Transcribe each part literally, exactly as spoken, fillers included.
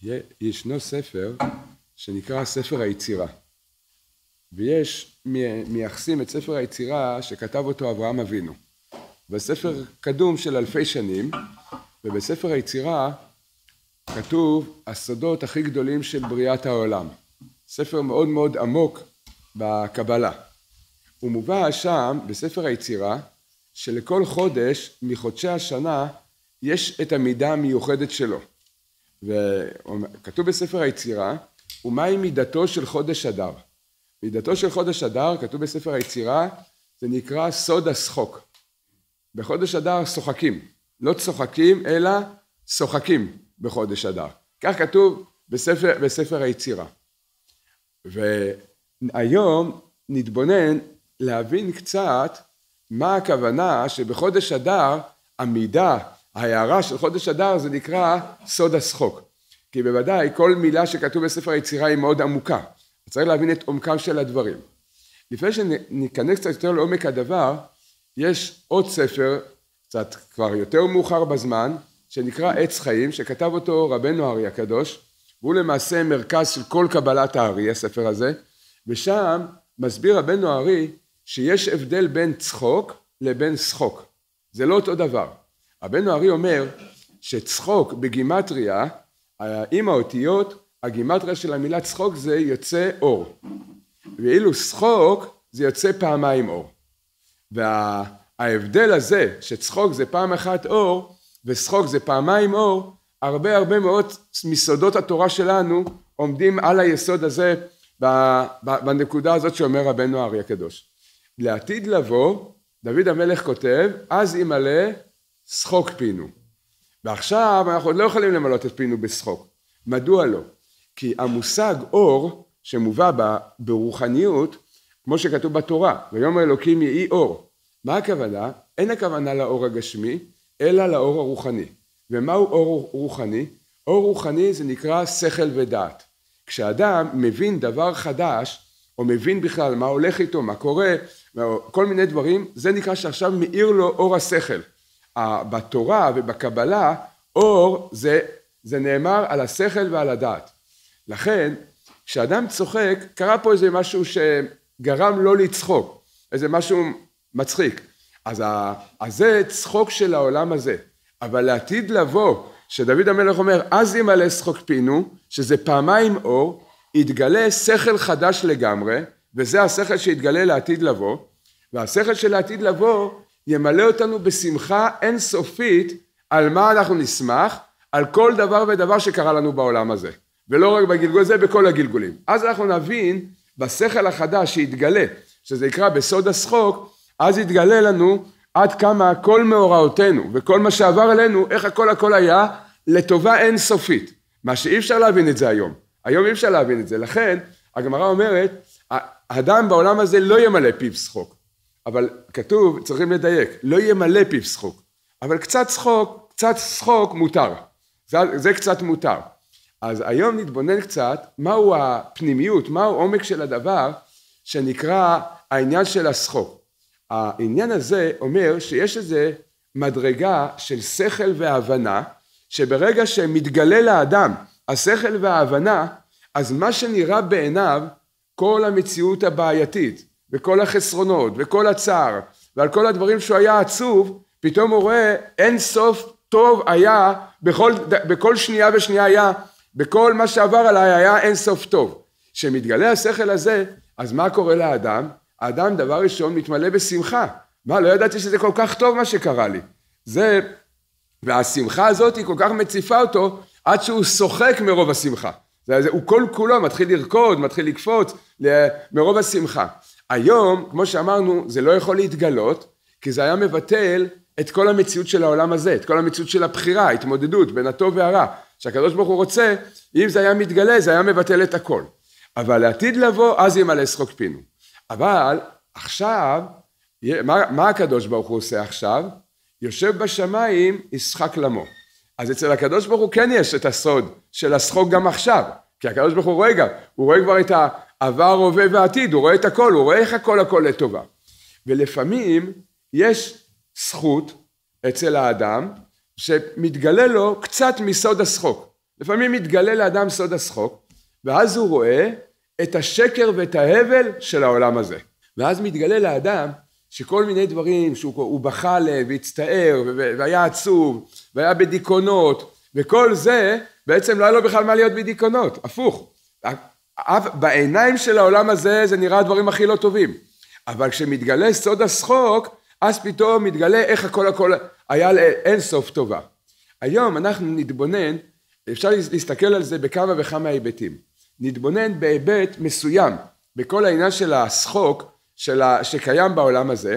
ישנו ספר שנקרא ספר היצירה, ויש מייחסים את ספר היצירה שכתב אותו אברהם אבינו, בספר קדום של אלפי שנים, ובספר היצירה כתוב הסודות הכי גדולים של בריאת העולם, ספר מאוד מאוד עמוק בקבלה. הוא מובא שם בספר היצירה שלכל חודש מחודשי השנה יש את המידה המיוחדת שלו, וכתוב בספר היצירה, ומהי מידתו של חודש אדר? מידתו של חודש אדר, כתוב בספר היצירה, זה נקרא סוד השחוק. בחודש אדר שוחקים, לא צוחקים אלא שוחקים בחודש אדר. כך כתוב בספר, בספר היצירה. והיום נתבונן להבין קצת מה הכוונה שבחודש אדר המידה, ההערה של חודש אדר זה נקרא סוד השחוק. כי בוודאי כל מילה שכתוב בספר היצירה היא מאוד עמוקה. צריך להבין את עומקם של הדברים. לפני שניכנס קצת יותר לעומק הדבר, יש עוד ספר, קצת כבר יותר מאוחר בזמן, שנקרא עץ חיים, שכתב אותו רבנו הארי הקדוש, והוא למעשה מרכז של כל קבלת הארי, הספר הזה, ושם מסביר רבנו הארי שיש הבדל בין צחוק לבין שחוק. זה לא אותו דבר. רבנו הארי אומר שצחוק בגימטריה, עם האותיות, הגימטריה של המילה צחוק זה יוצא אור. ואילו שחוק זה יוצא פעמיים אור. וההבדל הזה שצחוק זה פעם אחת אור, ושחוק זה פעמיים אור, הרבה הרבה מאוד מסודות התורה שלנו עומדים על היסוד הזה בנקודה הזאת שאומר רבנו הארי הקדוש. לעתיד לבוא, דוד המלך כותב, אז ימלא שחוק פינו. ועכשיו אנחנו עוד לא יכולים למלות את פינו בשחוק. מדוע לא? כי המושג אור שמובא ברוחניות, כמו שכתוב בתורה, ויאמר אלוקים יהי אור. מה הכוונה? אין הכוונה לאור הגשמי, אלא לאור הרוחני. ומהו אור רוחני? אור רוחני זה נקרא שכל ודעת. כשאדם מבין דבר חדש, או מבין בכלל מה הולך איתו, מה קורה, כל מיני דברים, זה נקרא שעכשיו מאיר לו אור השכל. בתורה ובקבלה, אור זה, זה נאמר על השכל ועל הדעת. לכן, כשאדם צוחק, קרה פה איזה משהו שגרם לא לצחוק, איזה משהו מצחיק. אז, אז זה צחוק של העולם הזה. אבל לעתיד לבוא, שדוד המלך אומר, אז ימלא שחוק פינו, שזה פעמיים אור, יתגלה שכל חדש לגמרי, וזה השכל שיתגלה לעתיד לבוא, והשכל של העתיד לבוא ימלא אותנו בשמחה אינסופית, על מה אנחנו נשמח, על כל דבר ודבר שקרה לנו בעולם הזה. ולא רק בגלגול זה, בכל הגלגולים. אז אנחנו נבין בשכל החדש שיתגלה, שזה יקרא בסוד השחוק, אז יתגלה לנו עד כמה כל מאורעותינו וכל מה שעבר עלינו, איך הכל הכל היה לטובה אינסופית. מה שאי אפשר להבין את זה היום. היום אי אפשר להבין את זה. לכן הגמרא אומרת, האדם בעולם הזה לא ימלא פיו שחוק. אבל כתוב, צריכים לדייק, לא ימלא פיו שחוק. אבל קצת שחוק, קצת שחוק מותר. זה, זה קצת מותר. אז היום נתבונן קצת, מהו הפנימיות, מהו עומק של הדבר, שנקרא העניין של השחוק. העניין הזה אומר שיש איזה מדרגה של שכל והבנה, שברגע שמתגלה לאדם השכל וההבנה, אז מה שנראה בעיניו, כל המציאות הבעייתית, וכל החסרונות, וכל הצער, ועל כל הדברים שהוא היה עצוב, פתאום הוא רואה אין סוף טוב היה, בכל, בכל שנייה ושנייה היה, בכל מה שעבר עליי היה אין סוף טוב. שמתגלה השכל הזה, אז מה קורה לאדם? האדם דבר ראשון מתמלא בשמחה. מה, לא ידעתי שזה כל כך טוב מה שקרה לי. זה, והשמחה הזאת היא כל כך מציפה אותו, עד שהוא שוחק מרוב השמחה. זה, זה, הוא כל כולו מתחיל לרקוד, מתחיל לקפוץ מרוב השמחה. היום, כמו שאמרנו, זה לא יכול להתגלות, כי זה היה מבטל את כל המציאות של העולם הזה, את כל המציאות של הבחירה, התמודדות בין הטוב והרע, שהקדוש ברוך הוא רוצה, אם זה היה מתגלה, זה היה מבטל את הכל. אבל לעתיד לבוא, אז ימלא שחוק פינו. אבל עכשיו, מה, מה הקדוש ברוך הוא עושה עכשיו? יושב בשמיים, ישחק למו. אז אצל הקדוש ברוך הוא כן יש את הסוד של השחוק גם עכשיו, כי הקדוש ברוך הוא רואה גם, הוא רואה כבר את העבר, הווה והעתיד, הוא רואה את הכל, הוא רואה איך הכל הכל לטובה. ולפעמים יש זכות אצל האדם, שמתגלה לו קצת מסוד השחוק. לפעמים מתגלה לאדם סוד השחוק, ואז הוא רואה את השקר ואת ההבל של העולם הזה. ואז מתגלה לאדם שכל מיני דברים שהוא בכה לב והצטער והיה עצוב והיה בדיכאונות, וכל זה בעצם לא היה לו בכלל מה להיות בדיכאונות, הפוך. בעיניים של העולם הזה זה נראה הדברים הכי לא טובים, אבל כשמתגלה סוד השחוק, אז פתאום מתגלה איך הכל הכל היה לאין סוף טובה. היום אנחנו נתבונן, אפשר להסתכל על זה בכמה וכמה היבטים. נתבונן בהיבט מסוים, בכל העניין של השחוק של ה... שקיים בעולם הזה,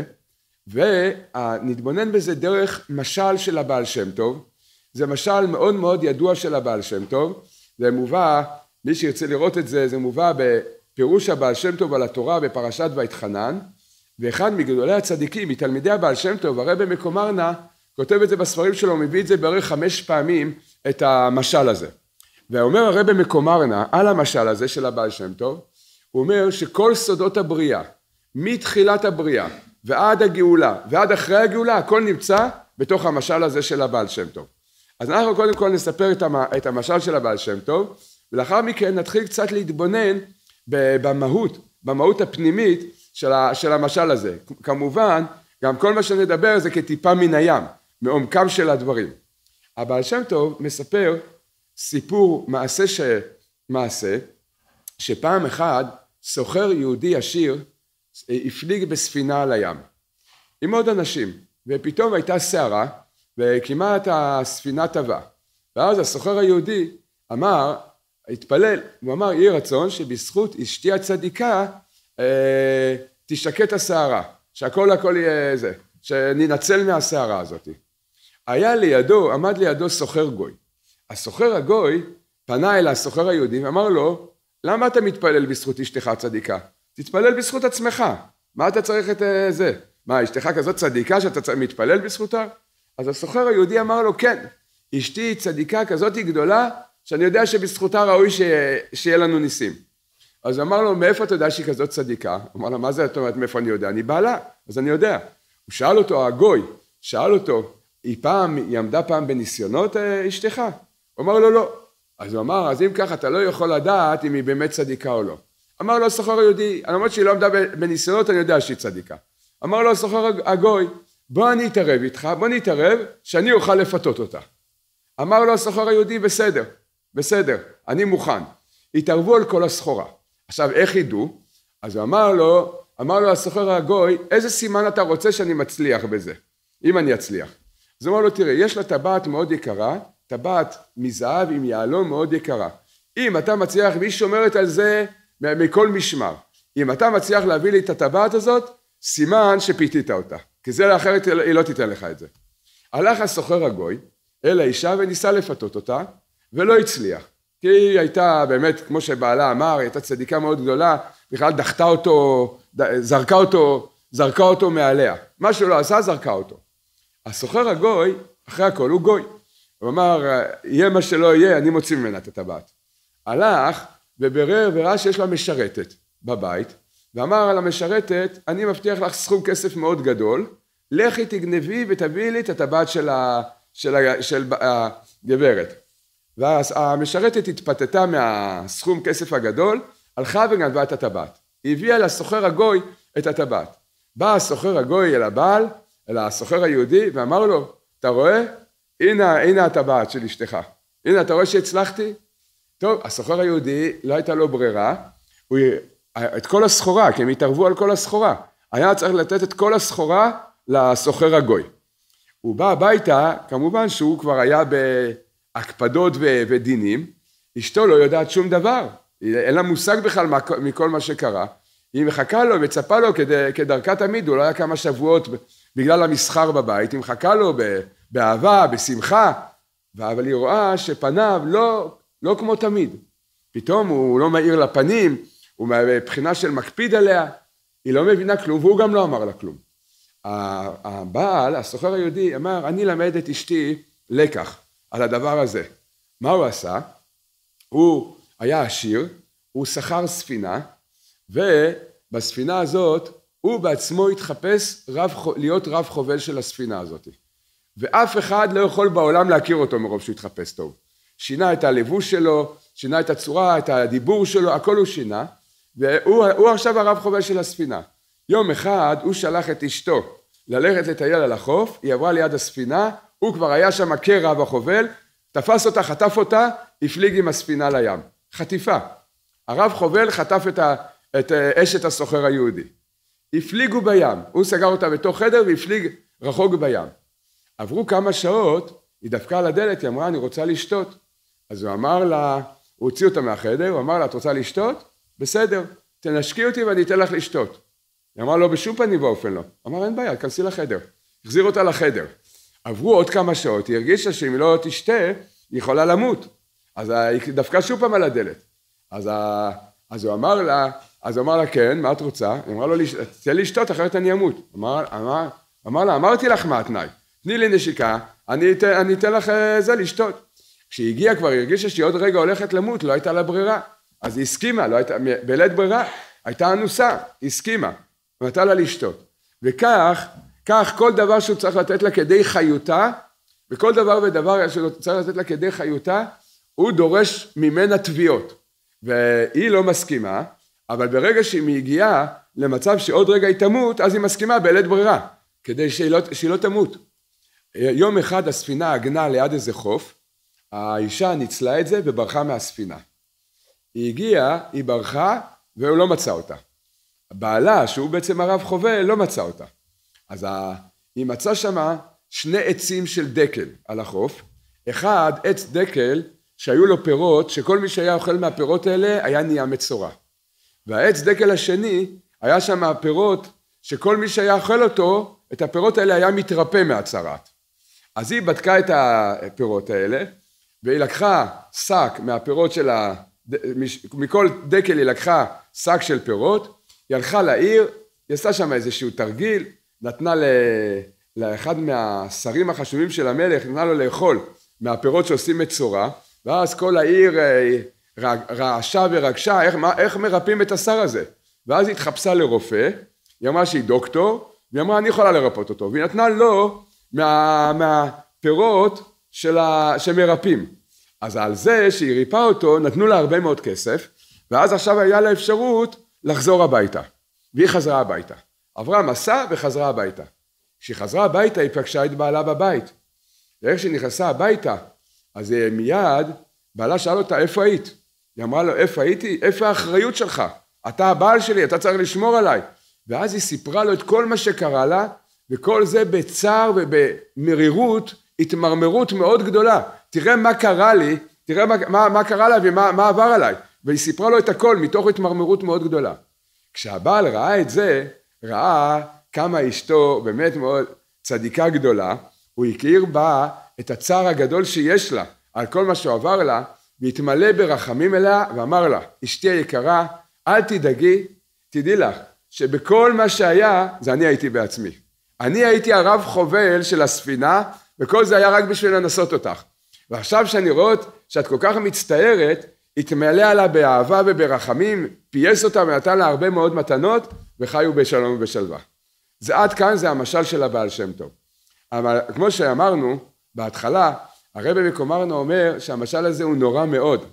ונתבונן בזה דרך משל של הבעל שם טוב. זה משל מאוד מאוד ידוע של הבעל שם טוב, זה מובא, מי שירצה לראות את זה, זה מובא בפירוש הבעל שם טוב על התורה בפרשת ויתחנן, ואחד מגדולי הצדיקים, מתלמידי הבעל שם טוב, הרבי מקומרנה, כותב את זה בספרים שלו, מביא את זה בערך חמש פעמים את המשל הזה. ואומר הרבי מקומרנה על המשל הזה של הבעל שם טוב, הוא אומר שכל סודות הבריאה, מתחילת הבריאה ועד הגאולה ועד אחרי הגאולה, הכל נמצא בתוך המשל הזה של הבעל שם טוב. אז אנחנו קודם כל נספר את המשל של הבעל שם טוב, ולאחר מכן נתחיל קצת להתבונן במהות, במהות הפנימית של המשל הזה. כמובן, גם כל מה שנדבר זה כטיפה מן הים, מעומקם של הדברים. הבעל שם טוב מספר סיפור מעשה ש... מעשה, שפעם אחד סוחר יהודי עשיר הפליג בספינה על הים, עם עוד אנשים, ופתאום הייתה סערה, וכמעט הספינה טבעה. ואז הסוחר היהודי אמר, התפלל, הוא אמר, יהי רצון שבזכות אשתי הצדיקה אה, תשקט הסערה, שהכל הכל יהיה זה, שננצל מהסערה הזאת. היה לידו, עמד לידו סוחר גוי. הסוחר הגוי פנה אל הסוחר היהודי ואמר לו, למה אתה מתפלל בזכות אשתך הצדיקה? תתפלל בזכות עצמך, מה אתה צריך את זה? מה, אשתך כזאת צדיקה שאתה מתפלל בזכותה? אז הסוחר היהודי אמר לו, כן, אשתי צדיקה כזאת גדולה, שאני יודע שבזכותה ראוי ש... שיהיה לנו ניסים. אז אמר לו, מאיפה אתה יודע שהיא כזאת צדיקה? אמר לו, מה זה את אומרת, מאיפה אני יודע? אני בעלה, אז אני יודע. הוא שאל אותו, הגוי, שאל אותו, היא פעם, היא עמדה פעם בניסיונות אשתך? הוא אמר לו, לא. אז הוא אמר, אז אם ככה, אתה לא יכול לדעת אם היא באמת צדיקה או לא. אמר לו, הסוחר היהודי, אני אומר שהיא לא עמדה בניסיונות, אני יודע שהיא צדיקה. אמר לו, הסוחר הגוי, בוא אני אתערב איתך, בוא נתערב, שאני אוכל לפתות אותה. אמר לו, הסוחר היהודי, בסדר, בסדר, אני מוכן. התערבו על כל הסחורה. עכשיו, איך ידעו? אז הוא אמר לו, אמר לו, הסוחר הגוי, איזה סימן אתה רוצה שאני מצליח בזה? אם אני אצליח. אז הוא אמר לו, תראה, יש לה טבעת מאוד יקרה, טבעת מזהב עם יהלום מאוד יקרה. אם אתה מצליח, והיא שומרת על זה מכל משמר. אם אתה מצליח להביא לי את הטבעת הזאת, סימן שפיתית אותה. כי זה לאחרת היא לא תיתן לך את זה. הלך הסוחר הגוי אל האישה וניסה לפתות אותה, ולא הצליח. כי היא הייתה באמת, כמו שבעלה אמר, היא הייתה צדיקה מאוד גדולה, בכלל דחתה אותו, זרקה אותו, זרקה אותו מעליה. מה שהוא לא עשה, זרקה אותו. הסוחר הגוי, אחרי הכל, הוא גוי. הוא אמר, יהיה מה שלא יהיה, אני מוציא ממנה את הטבעת. הלך וברר וראה שיש לה משרתת בבית, ואמר על המשרתת, אני מבטיח לך סכום כסף מאוד גדול, לכי תגנבי ותביאי לי את הטבעת של, ה, של, ה, של הגברת. והמשרתת התפתתה מהסכום כסף הגדול, הלכה וגנבה את הטבעת. היא הביאה לסוחר הגוי את הטבעת. בא הסוחר הגוי אל הבעל, אל הסוחר היהודי, ואמר לו, אתה רואה? הנה, הנה הטבעת של אשתך. הנה, אתה רואה שהצלחתי? טוב, הסוחר היהודי לא הייתה לו ברירה, הוא, את כל הסחורה, כי הם התערבו על כל הסחורה. היה צריך לתת את כל הסחורה לסוחר הגוי. הוא בא הביתה, כמובן שהוא כבר היה בהקפדות ודינים, אשתו לא יודעת שום דבר, אין לה מושג בכלל מכל מה שקרה, היא מחכה לו, מצפה לו כד, כדרכה תמיד, הוא לא היה כמה שבועות בגלל המסחר בבית, היא מחכה לו באהבה, בשמחה, אבל היא רואה שפניו לא, לא כמו תמיד, פתאום הוא לא מאיר לפנים, הוא מבחינה של מקפיד עליה, היא לא מבינה כלום, והוא גם לא אמר לה כלום. הבעל, הסוחר היהודי, אמר, אני למד את אשתי לקח על הדבר הזה. מה הוא עשה? הוא היה עשיר, הוא שכר ספינה, ובספינה הזאת הוא בעצמו התחפש רב, להיות רב חובל של הספינה הזאת. ואף אחד לא יכול בעולם להכיר אותו מרוב שהוא התחפש טוב. שינה את הלבוש שלו, שינה את הצורה, את הדיבור שלו, הכל הוא שינה, והוא הוא עכשיו הרב חובל של הספינה. יום אחד הוא שלח את אשתו ללכת לטייל על החוף, היא עברה ליד הספינה, הוא כבר היה שם כרב החובל, תפס אותה, חטף אותה, הפליג עם הספינה לים. חטיפה. הרב חובל חטף את, ה, את אשת הסוחר היהודי. הפליגו בים, הוא סגר אותה בתוך חדר והפליג רחוק בים. עברו כמה שעות, היא דפקה על הדלת, היא אמרה, אני רוצה לשתות. אז הוא אמר לה, הוא הוציא אותה מהחדר, הוא אמר לה, את רוצה לשתות? בסדר, תנשקי אותי ואני אתן לך לשתות. היא אמרה לו, בשום פנים ואופן לא. אמר, אין בעיה, כנסי לחדר. החזיר אותה לחדר. עברו עוד כמה שעות, היא הרגישה שאם היא לא תשתה, היא יכולה למות. אז היא דפקה שוב פעם על הדלת. אז, אז הוא אמר לה, אז הוא אמר לה, כן, מה את רוצה? היא אמרה לו, תהיה לשתות, אחרת אני אמות. אמר, אמר, אמר לה, אמרתי לך מה התנאי. תני לי נשיקה, אני אתן, אני אתן לך זה לשתות. כשהיא הגיעה כבר, היא הרגישה שהיא עוד רגע הולכת למות, לא הייתה לה ברירה. אז היא הסכימה, לא הייתה, בלית ברירה, הייתה אנוסה, היא הסכימה. נתן לה לשתות. וכך, כך כל דבר שהוא צריך לתת לה כדי חיותה, וכל דבר ודבר שהוא צריך לתת לה כדי חיותה, הוא דורש ממנה תביעות. והיא לא מסכימה, אבל ברגע שהיא הגיעה למצב שעוד רגע היא תמות, אז היא מסכימה בלית ברירה, כדי שהיא לא, שהיא לא תמות. יום אחד הספינה עגנה ליד איזה חוף, האישה ניצלה את זה וברחה מהספינה. היא הגיעה, היא ברחה, והוא לא מצא אותה. בעלה, שהוא בעצם הרב חובל, לא מצא אותה. אז היא מצאה שמה שני עצים של דקל על החוף. אחד, עץ דקל, שהיו לו פירות, שכל מי שהיה אוכל מהפירות האלה, היה נהיה מצורע. והעץ דקל השני, היה שם פירות, שכל מי שהיה אוכל אותו, את הפירות האלה היה מתרפא מהצרת. אז היא בדקה את הפירות האלה, והיא לקחה שק מהפירות של ה... מכל דקל היא לקחה שק של פירות, היא הלכה לעיר, היא עשתה שם איזשהו תרגיל, נתנה ל... לאחד מהשרים החשובים של המלך, נתנה לו לאכול מהפירות שעושים מצורע, ואז כל העיר רעשה ורגשה, איך, איך מרפאים את השר הזה? ואז היא התחפשה לרופא, היא אמרה שהיא דוקטור, והיא אמרה אני יכולה לרפות אותו, והיא נתנה לו מה, מהפירות של ה... שמרפאים. אז על זה שהיא ריפאה אותו, נתנו לה הרבה מאוד כסף, ואז עכשיו היה לה אפשרות לחזור הביתה. והיא חזרה הביתה. עברה מסע וחזרה הביתה. כשהיא חזרה הביתה, היא פגשה את בעלה בבית. ואיך שהיא נכנסה הביתה, אז מיד, בעלה שאל אותה, איפה היית? היא אמרה לו, איפה הייתי? איפה האחריות שלך? אתה הבעל שלי, אתה צריך לשמור עליי. ואז היא סיפרה לו את כל מה שקרה לה, וכל זה בצער ובמרירות, התמרמרות מאוד גדולה. תראה מה קרה לי, תראה מה, מה, מה קרה לה ומה מה עבר עליי. והיא סיפרה לו את הכל מתוך התמרמרות מאוד גדולה. כשהבעל ראה את זה, ראה כמה אשתו באמת מאוד צדיקה גדולה, הוא הכיר בה את הצער הגדול שיש לה על כל מה שעבר לה, והתמלא ברחמים אליה ואמר לה, אשתי היקרה, אל תדאגי, תדעי לך שבכל מה שהיה זה אני הייתי בעצמי. אני הייתי הרב חובל של הספינה, וכל זה היה רק בשביל לנסות אותך. ועכשיו שאני רואה שאת כל כך מצטערת, התמלא עליה באהבה וברחמים, פייס אותה ונתן לה הרבה מאוד מתנות, וחיו בשלום ובשלווה. זה עד כאן זה המשל של הבעל שם טוב. אבל כמו שאמרנו בהתחלה, הרבי מקומרנו אומר שהמשל הזה הוא נורא מאוד.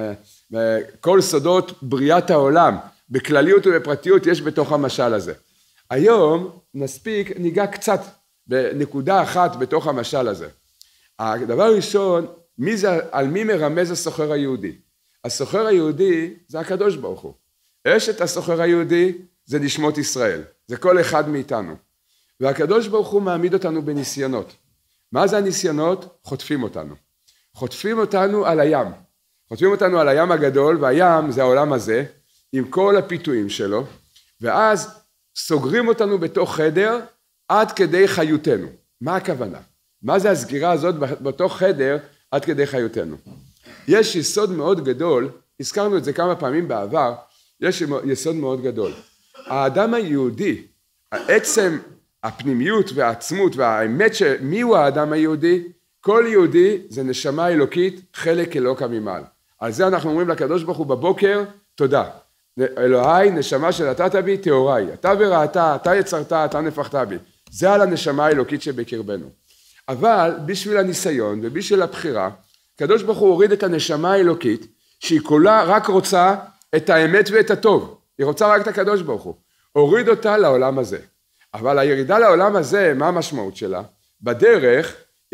כל סודות בריאת העולם, בכלליות ובפרטיות יש בתוך המשל הזה. היום נספיק ניגע קצת בנקודה אחת בתוך המשל הזה. הדבר הראשון, מי זה, על מי מרמז הסוחר היהודי? הסוחר היהודי זה הקדוש ברוך הוא. אשת הסוחר היהודי זה נשמות ישראל, זה כל אחד מאיתנו. והקדוש ברוך הוא מעמיד אותנו בניסיונות. מה זה הניסיונות? חוטפים אותנו. חוטפים אותנו על הים. חוטפים אותנו על הים הגדול, והים זה העולם הזה, עם כל הפיתויים שלו, ואז סוגרים אותנו בתוך חדר עד כדי חיותנו. מה הכוונה? מה זה הסגירה הזאת בתוך חדר עד כדי חיותנו? יש יסוד מאוד גדול, הזכרנו את זה כמה פעמים בעבר, יש יסוד מאוד גדול. האדם היהודי, העצם, הפנימיות והעצמות והאמת שמי הוא האדם היהודי, כל יהודי זה נשמה אלוקית, חלק אלוקה ממעל. על זה אנחנו אומרים לקדוש ברוך הוא בבוקר, תודה. אלוהי, נשמה שנתת בי, טהוריי. אתה וראתה, אתה יצרת, אתה נפחת בי. זה על הנשמה האלוקית שבקרבנו. אבל בשביל הניסיון ובשביל הבחירה, הקדוש ברוך הוא הוריד את הנשמה האלוקית, שהיא כולה רק רוצה את האמת ואת הטוב, היא רוצה רק את הקדוש ברוך הוא, הוריד אותה לעולם הזה, אבל הירידה לעולם הזה, מה המשמעות שלה? בדרך,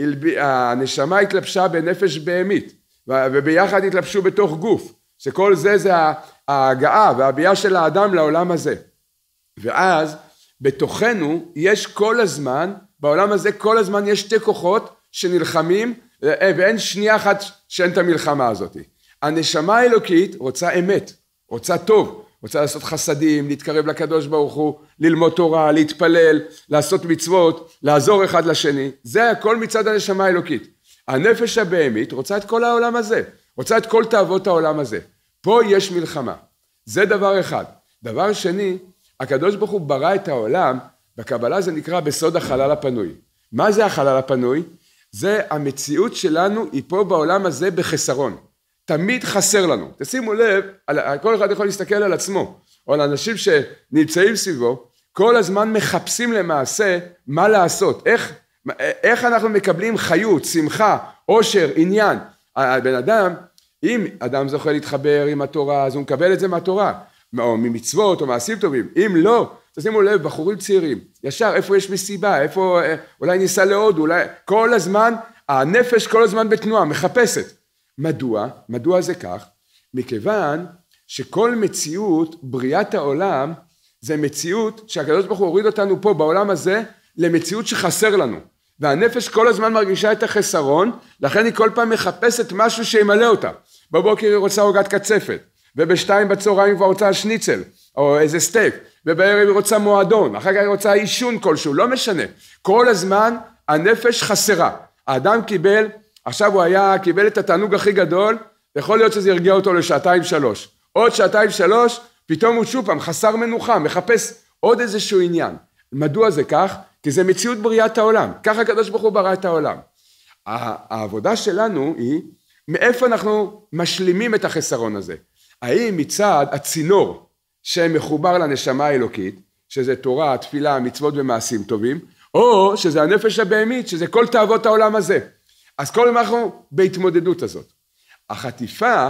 הנשמה התלבשה בנפש בהמית, וביחד התלבשו בתוך גוף, שכל זה זה ההגעה והביאה של האדם לעולם הזה, ואז בתוכנו יש כל הזמן, בעולם הזה כל הזמן יש שתי כוחות שנלחמים, ואין שנייה אחת שאין את המלחמה הזאת. הנשמה האלוקית רוצה אמת, רוצה טוב, רוצה לעשות חסדים, להתקרב לקדוש ברוך הוא, ללמוד תורה, להתפלל, לעשות מצוות, לעזור אחד לשני, זה הכל מצד הנשמה האלוקית. הנפש הבהמית רוצה את כל העולם הזה, רוצה את כל תאוות העולם הזה. פה יש מלחמה, זה דבר אחד. דבר שני, הקדוש ברוך הוא ברא את העולם, בקבלה זה נקרא בסוד החלל הפנוי. מה זה החלל הפנוי? זה המציאות שלנו, היא פה בעולם הזה בחסרון. תמיד חסר לנו. תשימו לב, כל אחד יכול להסתכל על עצמו, או על אנשים שנמצאים סביבו, כל הזמן מחפשים למעשה מה לעשות. איך, איך אנחנו מקבלים חיות, שמחה, עושר, עניין. הבן אדם, אם אדם זוכה להתחבר עם התורה, אז הוא מקבל את זה מהתורה, או ממצוות, או מעשים טובים. אם לא, תשימו לב, בחורים צעירים, ישר, איפה יש מסיבה, איפה, אולי ניסה לעוד, אולי, כל הזמן, הנפש כל הזמן בתנועה, מחפשת. מדוע? מדוע זה כך? מכיוון שכל מציאות, בריאת העולם, זה מציאות שהקדוש ברוך הוא הוריד אותנו פה בעולם הזה, למציאות שחסר לנו. והנפש כל הזמן מרגישה את החסרון, לכן היא כל פעם מחפשת משהו שימלא אותה. בבוקר היא רוצה עוגת קצפת, ובשתיים בצהריים כבר רוצה שניצל, או איזה סטייק, ובערב היא רוצה מועדון, אחר כך היא רוצה אישון כלשהו, לא משנה. כל הזמן הנפש חסרה. האדם קיבל, עכשיו הוא היה, קיבל את התענוג הכי גדול, יכול להיות שזה ירגיע אותו לשעתיים שלוש. עוד שעתיים שלוש, פתאום הוא שוב פעם חסר מנוחה, מחפש עוד איזשהו עניין. מדוע זה כך? כי זה מציאות בריאת העולם. ככה הקדוש ברוך הוא ברא את העולם. העבודה שלנו היא, מאיפה אנחנו משלימים את החסרון הזה? האם מצד הצינור שמחובר לנשמה האלוקית, שזה תורה, תפילה, מצוות ומעשים טובים, או שזה הנפש הבהמית, שזה כל תאוות העולם הזה. אז כל מה אנחנו בהתמודדות הזאת. החטיפה,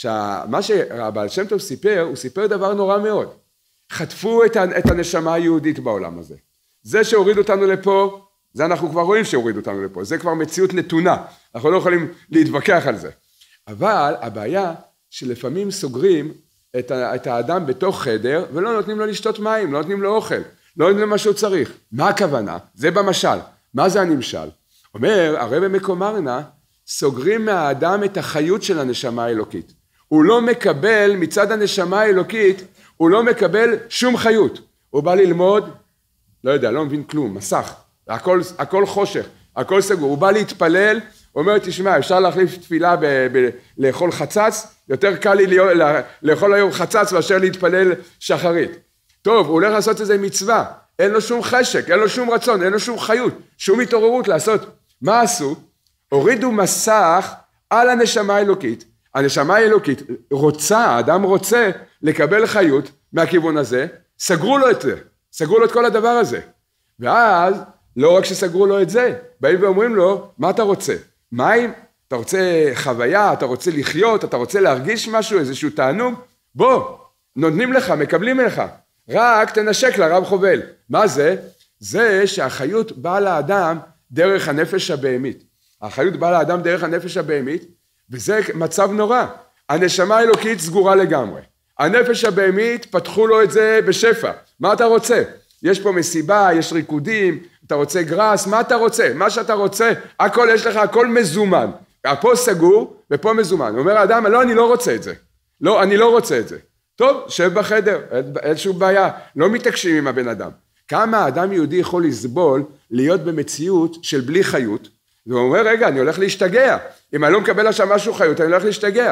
מה שהבעל שם טוב סיפר, הוא סיפר דבר נורא מאוד. חטפו את הנשמה היהודית בעולם הזה. זה שהוריד אותנו לפה, זה אנחנו כבר רואים שהוריד אותנו לפה, זה כבר מציאות נתונה, אנחנו לא יכולים להתווכח על זה. אבל הבעיה שלפעמים סוגרים את, את האדם בתוך חדר, ולא נותנים לו לשתות מים, לא נותנים לו אוכל, לא נותנים לו מה שהוא צריך. מה הכוונה? זה במשל. מה זה הנמשל? אומר, הרב מקומרנה, סוגרים מהאדם את החיות של הנשמה האלוקית. הוא לא מקבל, מצד הנשמה האלוקית, הוא לא מקבל שום חיות. הוא בא ללמוד, לא יודע, לא מבין כלום, מסך, הכל, הכל חושך, הכל סגור. הוא בא להתפלל, הוא אומר, תשמע, אפשר להחליף תפילה ב, ב, לאכול חצץ, יותר קל לי לה, לאכול היום חצץ מאשר להתפלל שחרית. טוב, הוא הולך לעשות איזה מצווה, אין לו שום חשק, אין לו שום רצון, אין לו שום חיות, שום התעוררות לעשות. מה עשו? הורידו מסך על הנשמה האלוקית. הנשמה האלוקית רוצה, האדם רוצה לקבל חיות מהכיוון הזה, סגרו לו את זה, סגרו לו את כל הדבר הזה. ואז, לא רק שסגרו לו את זה, באים ואומרים לו, מה אתה רוצה? מים? אתה רוצה חוויה, אתה רוצה לחיות, אתה רוצה להרגיש משהו, איזשהו תענוג? בוא, נותנים לך, מקבלים לך. רק תנשק לרב חובל. מה זה? זה שהחיות באה לאדם דרך הנפש הבהמית. החיות באה לאדם דרך הנפש הבהמית, וזה מצב נורא. הנשמה האלוקית סגורה לגמרי. הנפש הבהמית פתחו לו את זה בשפע. מה אתה רוצה? יש פה מסיבה, יש ריקודים, אתה רוצה גרס, מה אתה רוצה? מה שאתה רוצה, הכל יש לך, הכל מזומן. פה סגור ופה מזומן. הוא אומר האדם, לא, אני לא רוצה את זה. לא, אני לא רוצה את זה. טוב, שב בחדר, אין שום בעיה. לא מתעקשים עם הבן אדם. כמה האדם יהודי יכול לסבול להיות במציאות של בלי חיות, והוא אומר, רגע, אני הולך להשתגע. אם אני לא מקבל עכשיו משהו חיות, אני הולך להשתגע.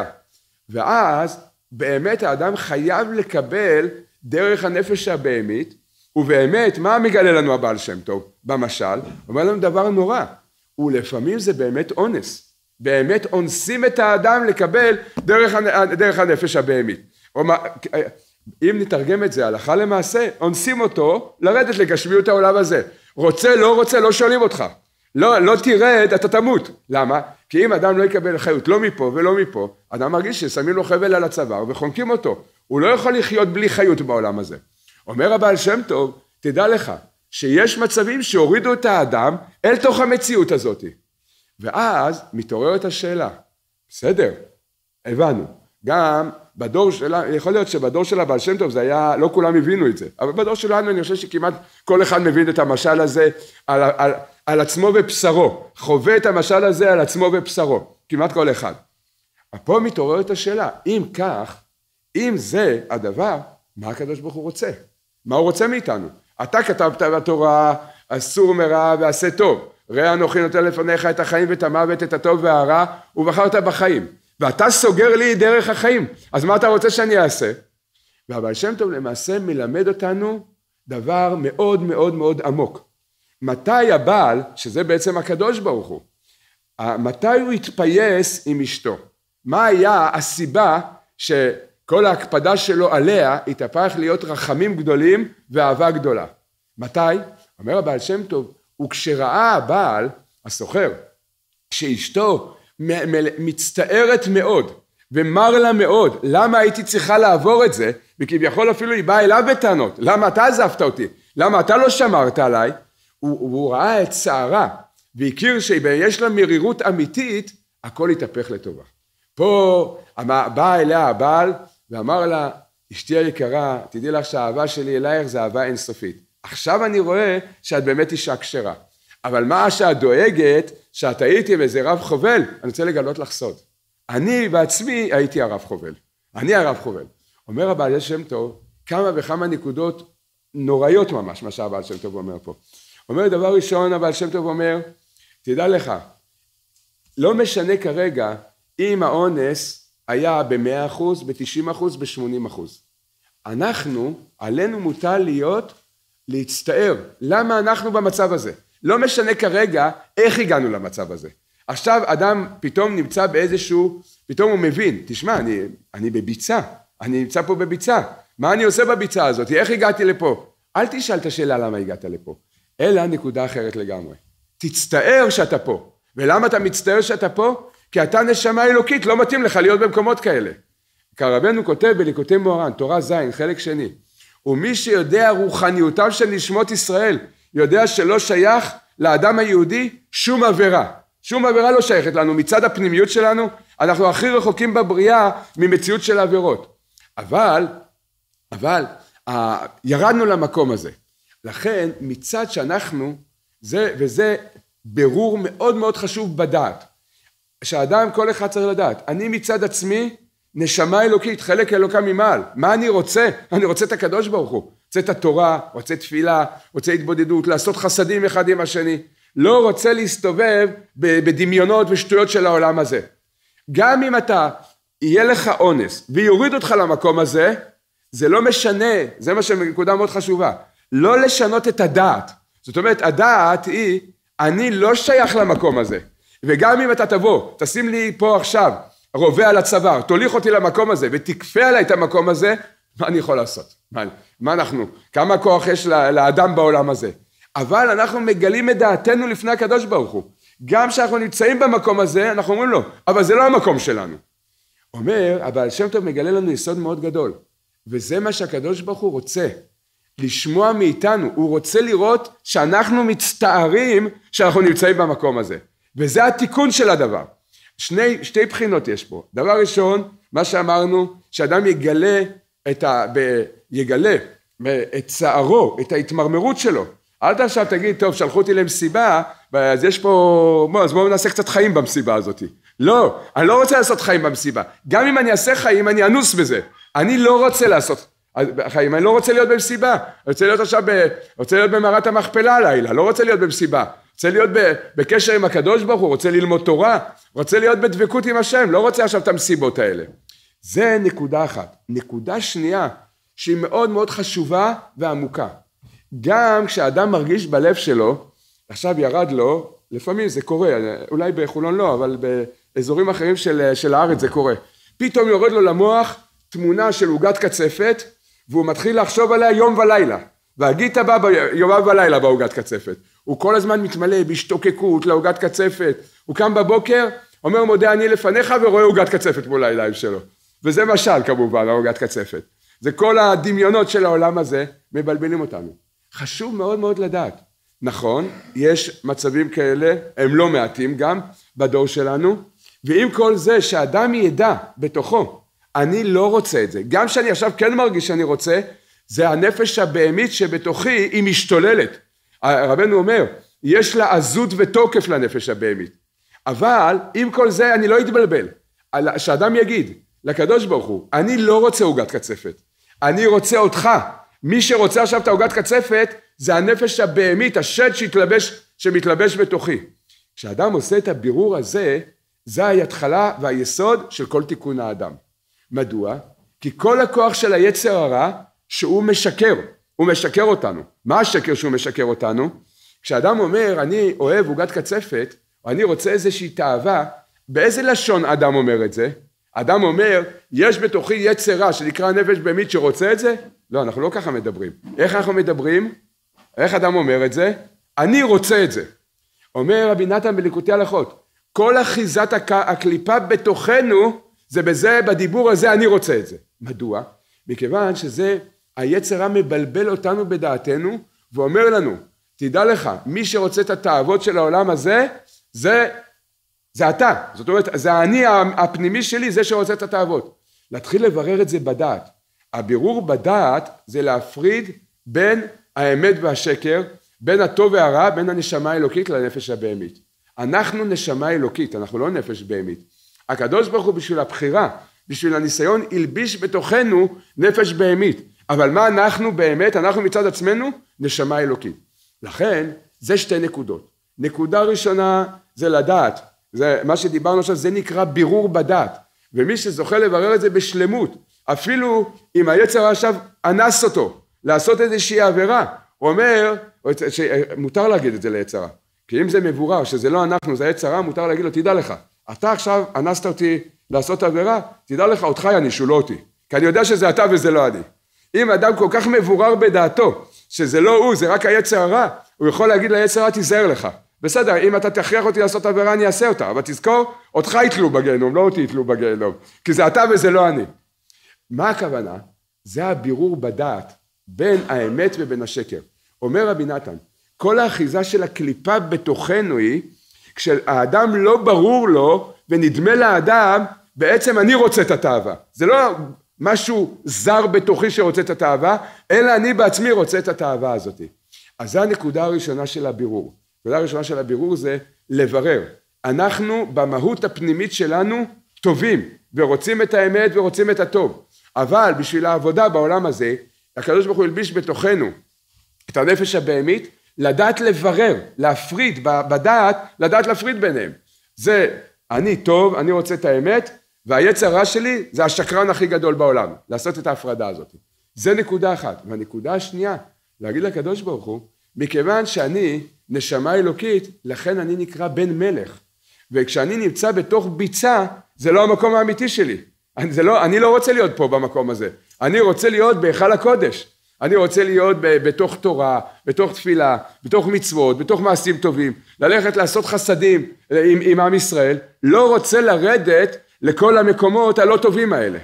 ואז באמת האדם חייב לקבל דרך הנפש הבהמית, ובאמת, מה מגלה לנו הבעל שם טוב? במשל, הוא אומר לנו דבר נורא, ולפעמים זה באמת אונס. באמת אונסים את האדם לקבל דרך, דרך הנפש הבהמית. אם נתרגם את זה הלכה למעשה, אונסים אותו לרדת לגשמיות העולם הזה. רוצה, לא רוצה, לא שואלים אותך. לא, לא תרד, אתה תמות. למה? כי אם אדם לא יקבל חיות, לא מפה ולא מפה, אדם מרגיש ששמים לו חבל על הצוואר וחונקים אותו. הוא לא יכול לחיות בלי חיות בעולם הזה. אומר הבעל שם טוב, תדע לך, שיש מצבים שהורידו את האדם אל תוך המציאות הזאת. ואז מתעוררת השאלה, בסדר, הבנו, גם בדור שלה, יכול להיות שבדור של הבעל שם טוב זה היה, לא כולם הבינו את זה, אבל בדור שלנו אני חושב שכמעט כל אחד מבין את המשל הזה על, על, על עצמו ובשרו, חווה את המשל הזה על עצמו ובשרו, כמעט כל אחד. פה מתעוררת השאלה, אם כך, אם זה הדבר, מה הקדוש ברוך הוא רוצה? מה הוא רוצה מאיתנו? אתה כתבת בתורה, אסור מרע ועשה טוב, ראה אנוכי נותן לפניך את החיים ואת המוות, את הטוב והרע, ובחרת בחיים. ואתה סוגר לי דרך החיים, אז מה אתה רוצה שאני אעשה? והבעל שם טוב למעשה מלמד אותנו דבר מאוד מאוד מאוד עמוק. מתי הבעל, שזה בעצם הקדוש ברוך הוא, מתי הוא התפייס עם אשתו? מה היה הסיבה שכל ההקפדה שלו עליה התהפך להיות רחמים גדולים ואהבה גדולה? מתי? אומר הבעל שם טוב, וכשראה הבעל, הסוחר, שאשתו מצטערת מאוד ומר לה מאוד, למה הייתי צריכה לעבור את זה, וכביכול אפילו היא באה אליו בטענות, למה אתה עזבת אותי, למה אתה לא שמרת עליי, הוא, הוא ראה את צערה והכיר שיש לה מרירות אמיתית, הכל התהפך לטובה. פה בא אליה הבעל ואמר לה, אשתי היקרה, תדעי לך שהאהבה שלי אלייך זה אהבה אינסופית, עכשיו אני רואה שאת באמת אישה כשרה, אבל מה שאת דואגת, שאת הייתי באיזה רב חובל, אני רוצה לגלות לך סוד. אני בעצמי הייתי הרב חובל. אני הרב חובל. אומר הבעל שם טוב, כמה וכמה נקודות נוראיות ממש, מה שהבעל שם טוב אומר פה. אומר דבר ראשון, הבעל שם טוב אומר, תדע לך, לא משנה כרגע אם האונס היה ב-מאה אחוז, ב-תשעים אחוז, ב-שמונים אחוז. אנחנו, עלינו מוטל להיות, להצטער. למה אנחנו במצב הזה? לא משנה כרגע איך הגענו למצב הזה. עכשיו אדם פתאום נמצא באיזשהו, פתאום הוא מבין, תשמע, אני, אני בביצה, אני נמצא פה בביצה, מה אני עושה בביצה הזאת? איך הגעתי לפה? אל תשאל את השאלה למה הגעת לפה, אלא נקודה אחרת לגמרי. תצטער שאתה פה. ולמה אתה מצטער שאתה פה? כי אתה נשמה אלוקית, לא מתאים לך להיות במקומות כאלה. כרבנו כותב בליקוטי מוהר"ן, תורה ז', חלק שני, ומי שיודע רוחניותם של נשמות ישראל, יודע שלא שייך לאדם היהודי שום עבירה. שום עבירה לא שייכת לנו, מצד הפנימיות שלנו, אנחנו הכי רחוקים בבריאה ממציאות של עבירות. אבל, אבל, ירדנו למקום הזה. לכן, מצד שאנחנו, זה, וזה ברור מאוד מאוד חשוב בדעת, שהאדם כל אחד צריך לדעת, אני מצד עצמי, נשמה אלוקית, חלק אלוקה ממעל. מה אני רוצה? אני רוצה את הקדוש ברוך הוא. רוצה את התורה, רוצה תפילה, רוצה התבודדות, לעשות חסדים אחד עם השני. לא רוצה להסתובב בדמיונות ושטויות של העולם הזה. גם אם אתה, יהיה לך אונס, ויוריד אותך למקום הזה, זה לא משנה, זה מה שנקודה מאוד חשובה. לא לשנות את הדעת. זאת אומרת, הדעת היא, אני לא שייך למקום הזה. וגם אם אתה תבוא, תשים לי פה עכשיו, רובה על הצוואר, תוליך אותי למקום הזה, ותקפה עליי את המקום הזה, מה אני יכול לעשות? מה, מה אנחנו? כמה כוח יש לאדם בעולם הזה? אבל אנחנו מגלים את דעתנו לפני הקדוש ברוך הוא. גם כשאנחנו נמצאים במקום הזה, אנחנו אומרים לו, אבל זה לא המקום שלנו. אומר, הבעל שם טוב מגלה לנו יסוד מאוד גדול, וזה מה שהקדוש ברוך הוא רוצה, לשמוע מאיתנו, הוא רוצה לראות שאנחנו מצטערים שאנחנו נמצאים במקום הזה, וזה התיקון של הדבר. שני, שתי בחינות יש פה. דבר ראשון, מה שאמרנו, שאדם יגלה את ה... ב, יגלה את צערו, את ההתמרמרות שלו. אל עכשיו תגיד, טוב, שלחו אותי למסיבה, אז יש פה, בוא, אז בואו נעשה קצת חיים במסיבה הזאת. לא, אני לא רוצה לעשות חיים במסיבה. גם אם אני אעשה חיים, אני אנוס בזה. אני לא רוצה לעשות חיים, אני לא רוצה להיות במסיבה. אני רוצה להיות עכשיו, ב, רוצה להיות במערת המכפלה הלילה, לא רוצה להיות במסיבה. רוצה להיות בקשר עם הקדוש ברוך הוא, רוצה ללמוד תורה, רוצה להיות בדבקות עם השם, לא רוצה עכשיו את המסיבות האלה. זה נקודה אחת. נקודה שנייה, שהיא מאוד מאוד חשובה ועמוקה. גם כשאדם מרגיש בלב שלו, עכשיו ירד לו, לפעמים זה קורה, אולי בחולון לא, אבל באזורים אחרים של, של הארץ זה קורה. פתאום יורד לו למוח תמונה של עוגת קצפת, והוא מתחיל לחשוב עליה יום ולילה. והגית בא יומם ולילה בעוגת קצפת. הוא כל הזמן מתמלא בהשתוקקות לעוגת קצפת, הוא קם בבוקר, אומר מודה אני לפניך ורואה עוגת קצפת מול העיניים שלו, וזה משל כמובן, העוגת קצפת. זה כל הדמיונות של העולם הזה מבלבלים אותנו. חשוב מאוד מאוד לדעת. נכון, יש מצבים כאלה, הם לא מעטים גם בדור שלנו, ועם כל זה שאדם ידע בתוכו, אני לא רוצה את זה. גם שאני עכשיו כן מרגיש שאני רוצה, זה הנפש הבהמית שבתוכי היא משתוללת. רבנו אומר, יש לה עזות ותוקף לנפש הבהמית. אבל עם כל זה אני לא אתבלבל. שאדם יגיד לקדוש ברוך הוא, אני לא רוצה עוגת קצפת, אני רוצה אותך. מי שרוצה עכשיו את העוגת קצפת, זה הנפש הבהמית, השד שהתלבש, שמתלבש בתוכי. כשאדם עושה את הבירור הזה, זה ההתחלה והיסוד של כל תיקון האדם. מדוע? כי כל הכוח של היצר הרע, שהוא משקר, הוא משקר אותנו. מה השקר שהוא משקר אותנו? כשאדם אומר, אני אוהב עוגת קצפת, או אני רוצה איזושהי תאווה, באיזה לשון אדם אומר את זה? אדם אומר, יש בתוכי יצר רע, שנקרא נפש בהמית שרוצה את זה? לא, אנחנו לא ככה מדברים. איך אנחנו מדברים? איך אדם אומר את זה? אני רוצה את זה. אומר רבי נתן בליקוטי הלכות, כל אחיזת הקליפה בתוכנו, זה בזה, בדיבור הזה אני רוצה את זה. מדוע? מכיוון שזה, היצר רע מבלבל אותנו בדעתנו, ואומר לנו, תדע לך, מי שרוצה את התאוות של העולם הזה, זה, זה אתה. זאת אומרת, זה האני הפנימי שלי, זה שרוצה את התאוות. להתחיל לברר את זה בדעת. הבירור בדעת זה להפריד בין האמת והשקר, בין הטוב והרע, בין הנשמה האלוקית לנפש הבהמית. אנחנו נשמה אלוקית, אנחנו לא נפש בהמית. הקדוש ברוך הוא בשביל הבחירה, בשביל הניסיון, ילביש בתוכנו נפש בהמית. אבל מה אנחנו באמת? אנחנו מצד עצמנו נשמה אלוקית. לכן, זה שתי נקודות. נקודה ראשונה זה לדעת. זה, מה שדיברנו עכשיו, זה נקרא בירור בדעת. ומי שזוכה לברר את זה בשלמות, אפילו אם היצר עכשיו אנס אותו, לעשות איזושהי עבירה, הוא אומר, מותר להגיד את זה ליצרה, כי אם זה מבורר, שזה לא אנחנו, זה היצרה, מותר להגיד לו, תדע לך, אתה עכשיו אנסת אותי לעשות עבירה, תדע לך, אותך ינישו, לא אותי, כי אני יודע שזה אתה וזה לא אני. אם אדם כל כך מבורר בדעתו, שזה לא הוא, זה רק היצר הרע, הוא יכול להגיד ליצר הרע, תיזהר לך. בסדר, אם אתה תכריח אותי לעשות עבירה, אני אעשה אותה, אבל תזכור, אותך יתלו בגיהנום, לא אותי יתלו בגיהנום, כי זה אתה וזה לא אני. מה הכוונה? זה הבירור בדעת, בין האמת ובין השקר. אומר רבי נתן, כל האחיזה של הקליפה בתוכנו היא, כשהאדם לא ברור לו, ונדמה לאדם, בעצם אני רוצה את התאווה. זה לא משהו זר בתוכי שרוצה את התאווה, אלא אני בעצמי רוצה את התאווה הזאת. אז זו הנקודה הראשונה של הבירור. הנקודה הראשונה של הבירור זה לברר. אנחנו במהות הפנימית שלנו טובים, ורוצים את האמת ורוצים את הטוב. אבל בשביל העבודה בעולם הזה, הקדוש ברוך הוא ילביש בתוכנו את הנפש הבהמית, לדעת לברר, להפריד, בדעת, לדעת להפריד ביניהם. זה אני טוב, אני רוצה את האמת, והיצר הרע שלי זה השקרן הכי גדול בעולם, לעשות את ההפרדה הזאת. זה נקודה אחת. והנקודה השנייה, להגיד לקדוש ברוך הוא, מכיוון שאני נשמה אלוקית, לכן אני נקרא בן מלך. וכשאני נמצא בתוך ביצה, זה לא המקום האמיתי שלי. אני, זה לא, אני לא רוצה להיות פה במקום הזה. אני רוצה להיות בהיכל הקודש. אני רוצה להיות ב, בתוך תורה, בתוך תפילה, בתוך מצוות, בתוך מעשים טובים, ללכת לעשות חסדים עם, עם עם ישראל, לא רוצה לרדת לכל המקומות הלא טובים האלה.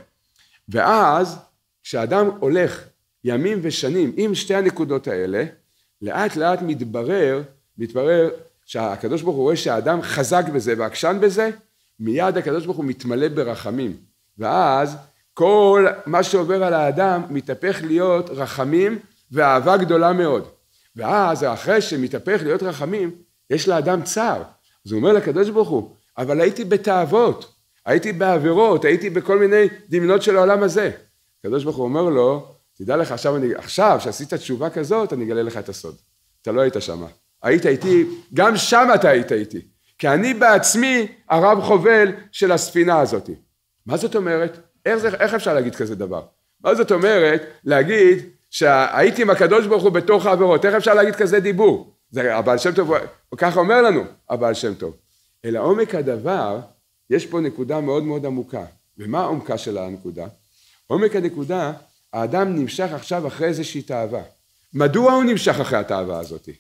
ואז, כשאדם הולך ימים ושנים עם שתי הנקודות האלה, לאט לאט מתברר, מתברר שהקדוש ברוך הוא רואה שהאדם חזק בזה ועקשן בזה, מיד הקדוש ברוך הוא מתמלא ברחמים. ואז כל מה שעובר על האדם מתהפך להיות רחמים ואהבה גדולה מאוד. ואז אחרי שמתהפך להיות רחמים, יש לאדם צער. אז הוא אומר לקדוש ברוך הוא, אבל הייתי בתאוות, הייתי בעבירות, הייתי בכל מיני דמיונות של העולם הזה. הקדוש ברוך הוא אומר לו, תדע לך עכשיו, אני, עכשיו שעשית תשובה כזאת, אני אגלה לך את הסוד. אתה לא היית שמה. היית איתי, גם שם אתה היית איתי. כי אני בעצמי הרב חובל של הספינה הזאת. מה זאת אומרת? איך, זה, איך אפשר להגיד כזה דבר? מה זאת אומרת? להגיד שהייתי עם הקדוש ברוך הוא בתוך העבירות. איך אפשר להגיד כזה דיבור? זה הבעל שם טוב, ככה אומר לנו, הבעל שם טוב. אלא עומק הדבר, יש פה נקודה מאוד מאוד עמוקה. ומה העומקה של הנקודה? עומק הנקודה, האדם נמשך עכשיו אחרי איזושהי תאווה. מדוע הוא נמשך אחרי התאווה הזאת?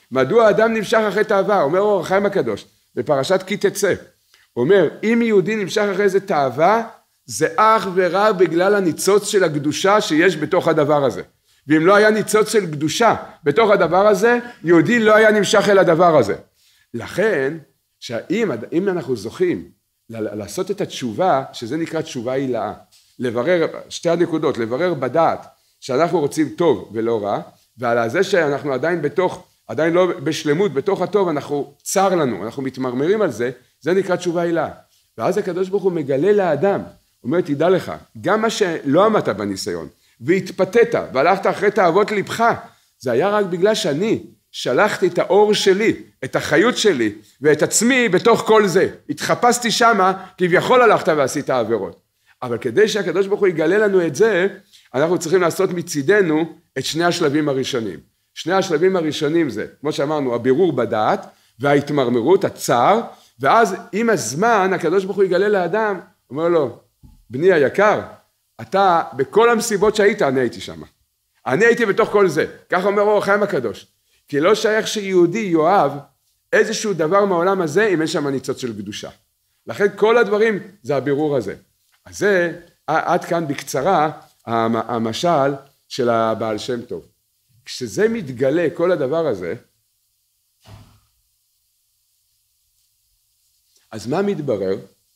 מדוע האדם נמשך אחרי תאווה? אומר אור החיים הקדוש, בפרשת כי תצא. אומר, אם יהודי נמשך אחרי איזה תאווה, זה אך ורק בגלל הניצוץ של הקדושה שיש בתוך הדבר הזה. ואם לא היה ניצוץ של קדושה בתוך הדבר הזה, יהודי לא היה נמשך אל הדבר הזה. לכן, שאם אם אנחנו זוכים לעשות את התשובה, שזה נקרא תשובה הילאה, לברר, שתי הנקודות, לברר בדעת שאנחנו רוצים טוב ולא רע, ועל זה שאנחנו עדיין בתוך, עדיין לא בשלמות, בתוך הטוב, אנחנו צר לנו, אנחנו מתמרמרים על זה, זה נקרא תשובה הילאה. ואז הקדוש ברוך הוא מגלה לאדם, אומר, תדע לך, גם מה שלא עמדת בניסיון, והתפתית, והלכת אחרי תאוות לבך, זה היה רק בגלל שאני שלחתי את האור שלי, את החיות שלי, ואת עצמי בתוך כל זה. התחפשתי שמה, כביכול הלכת ועשית העבירות. אבל כדי שהקדוש ברוך הוא יגלה לנו את זה, אנחנו צריכים לעשות מצידנו את שני השלבים הראשונים. שני השלבים הראשונים זה, כמו שאמרנו, הבירור בדעת, וההתמרמרות, הצער, ואז עם הזמן הקדוש ברוך הוא יגלה לאדם, אומר לו, בני היקר, אתה בכל המסיבות שהיית, אני הייתי שם. אני הייתי בתוך כל זה. כך אומר אור החיים הקדוש. כי לא שייך שיהודי יאהב איזשהו דבר מהעולם הזה, אם אין שם ניצוץ של קדושה. לכן כל הדברים זה הבירור הזה. אז זה עד כאן בקצרה המשל של הבעל שם טוב. כשזה מתגלה, כל הדבר הזה, אז מה מתברר?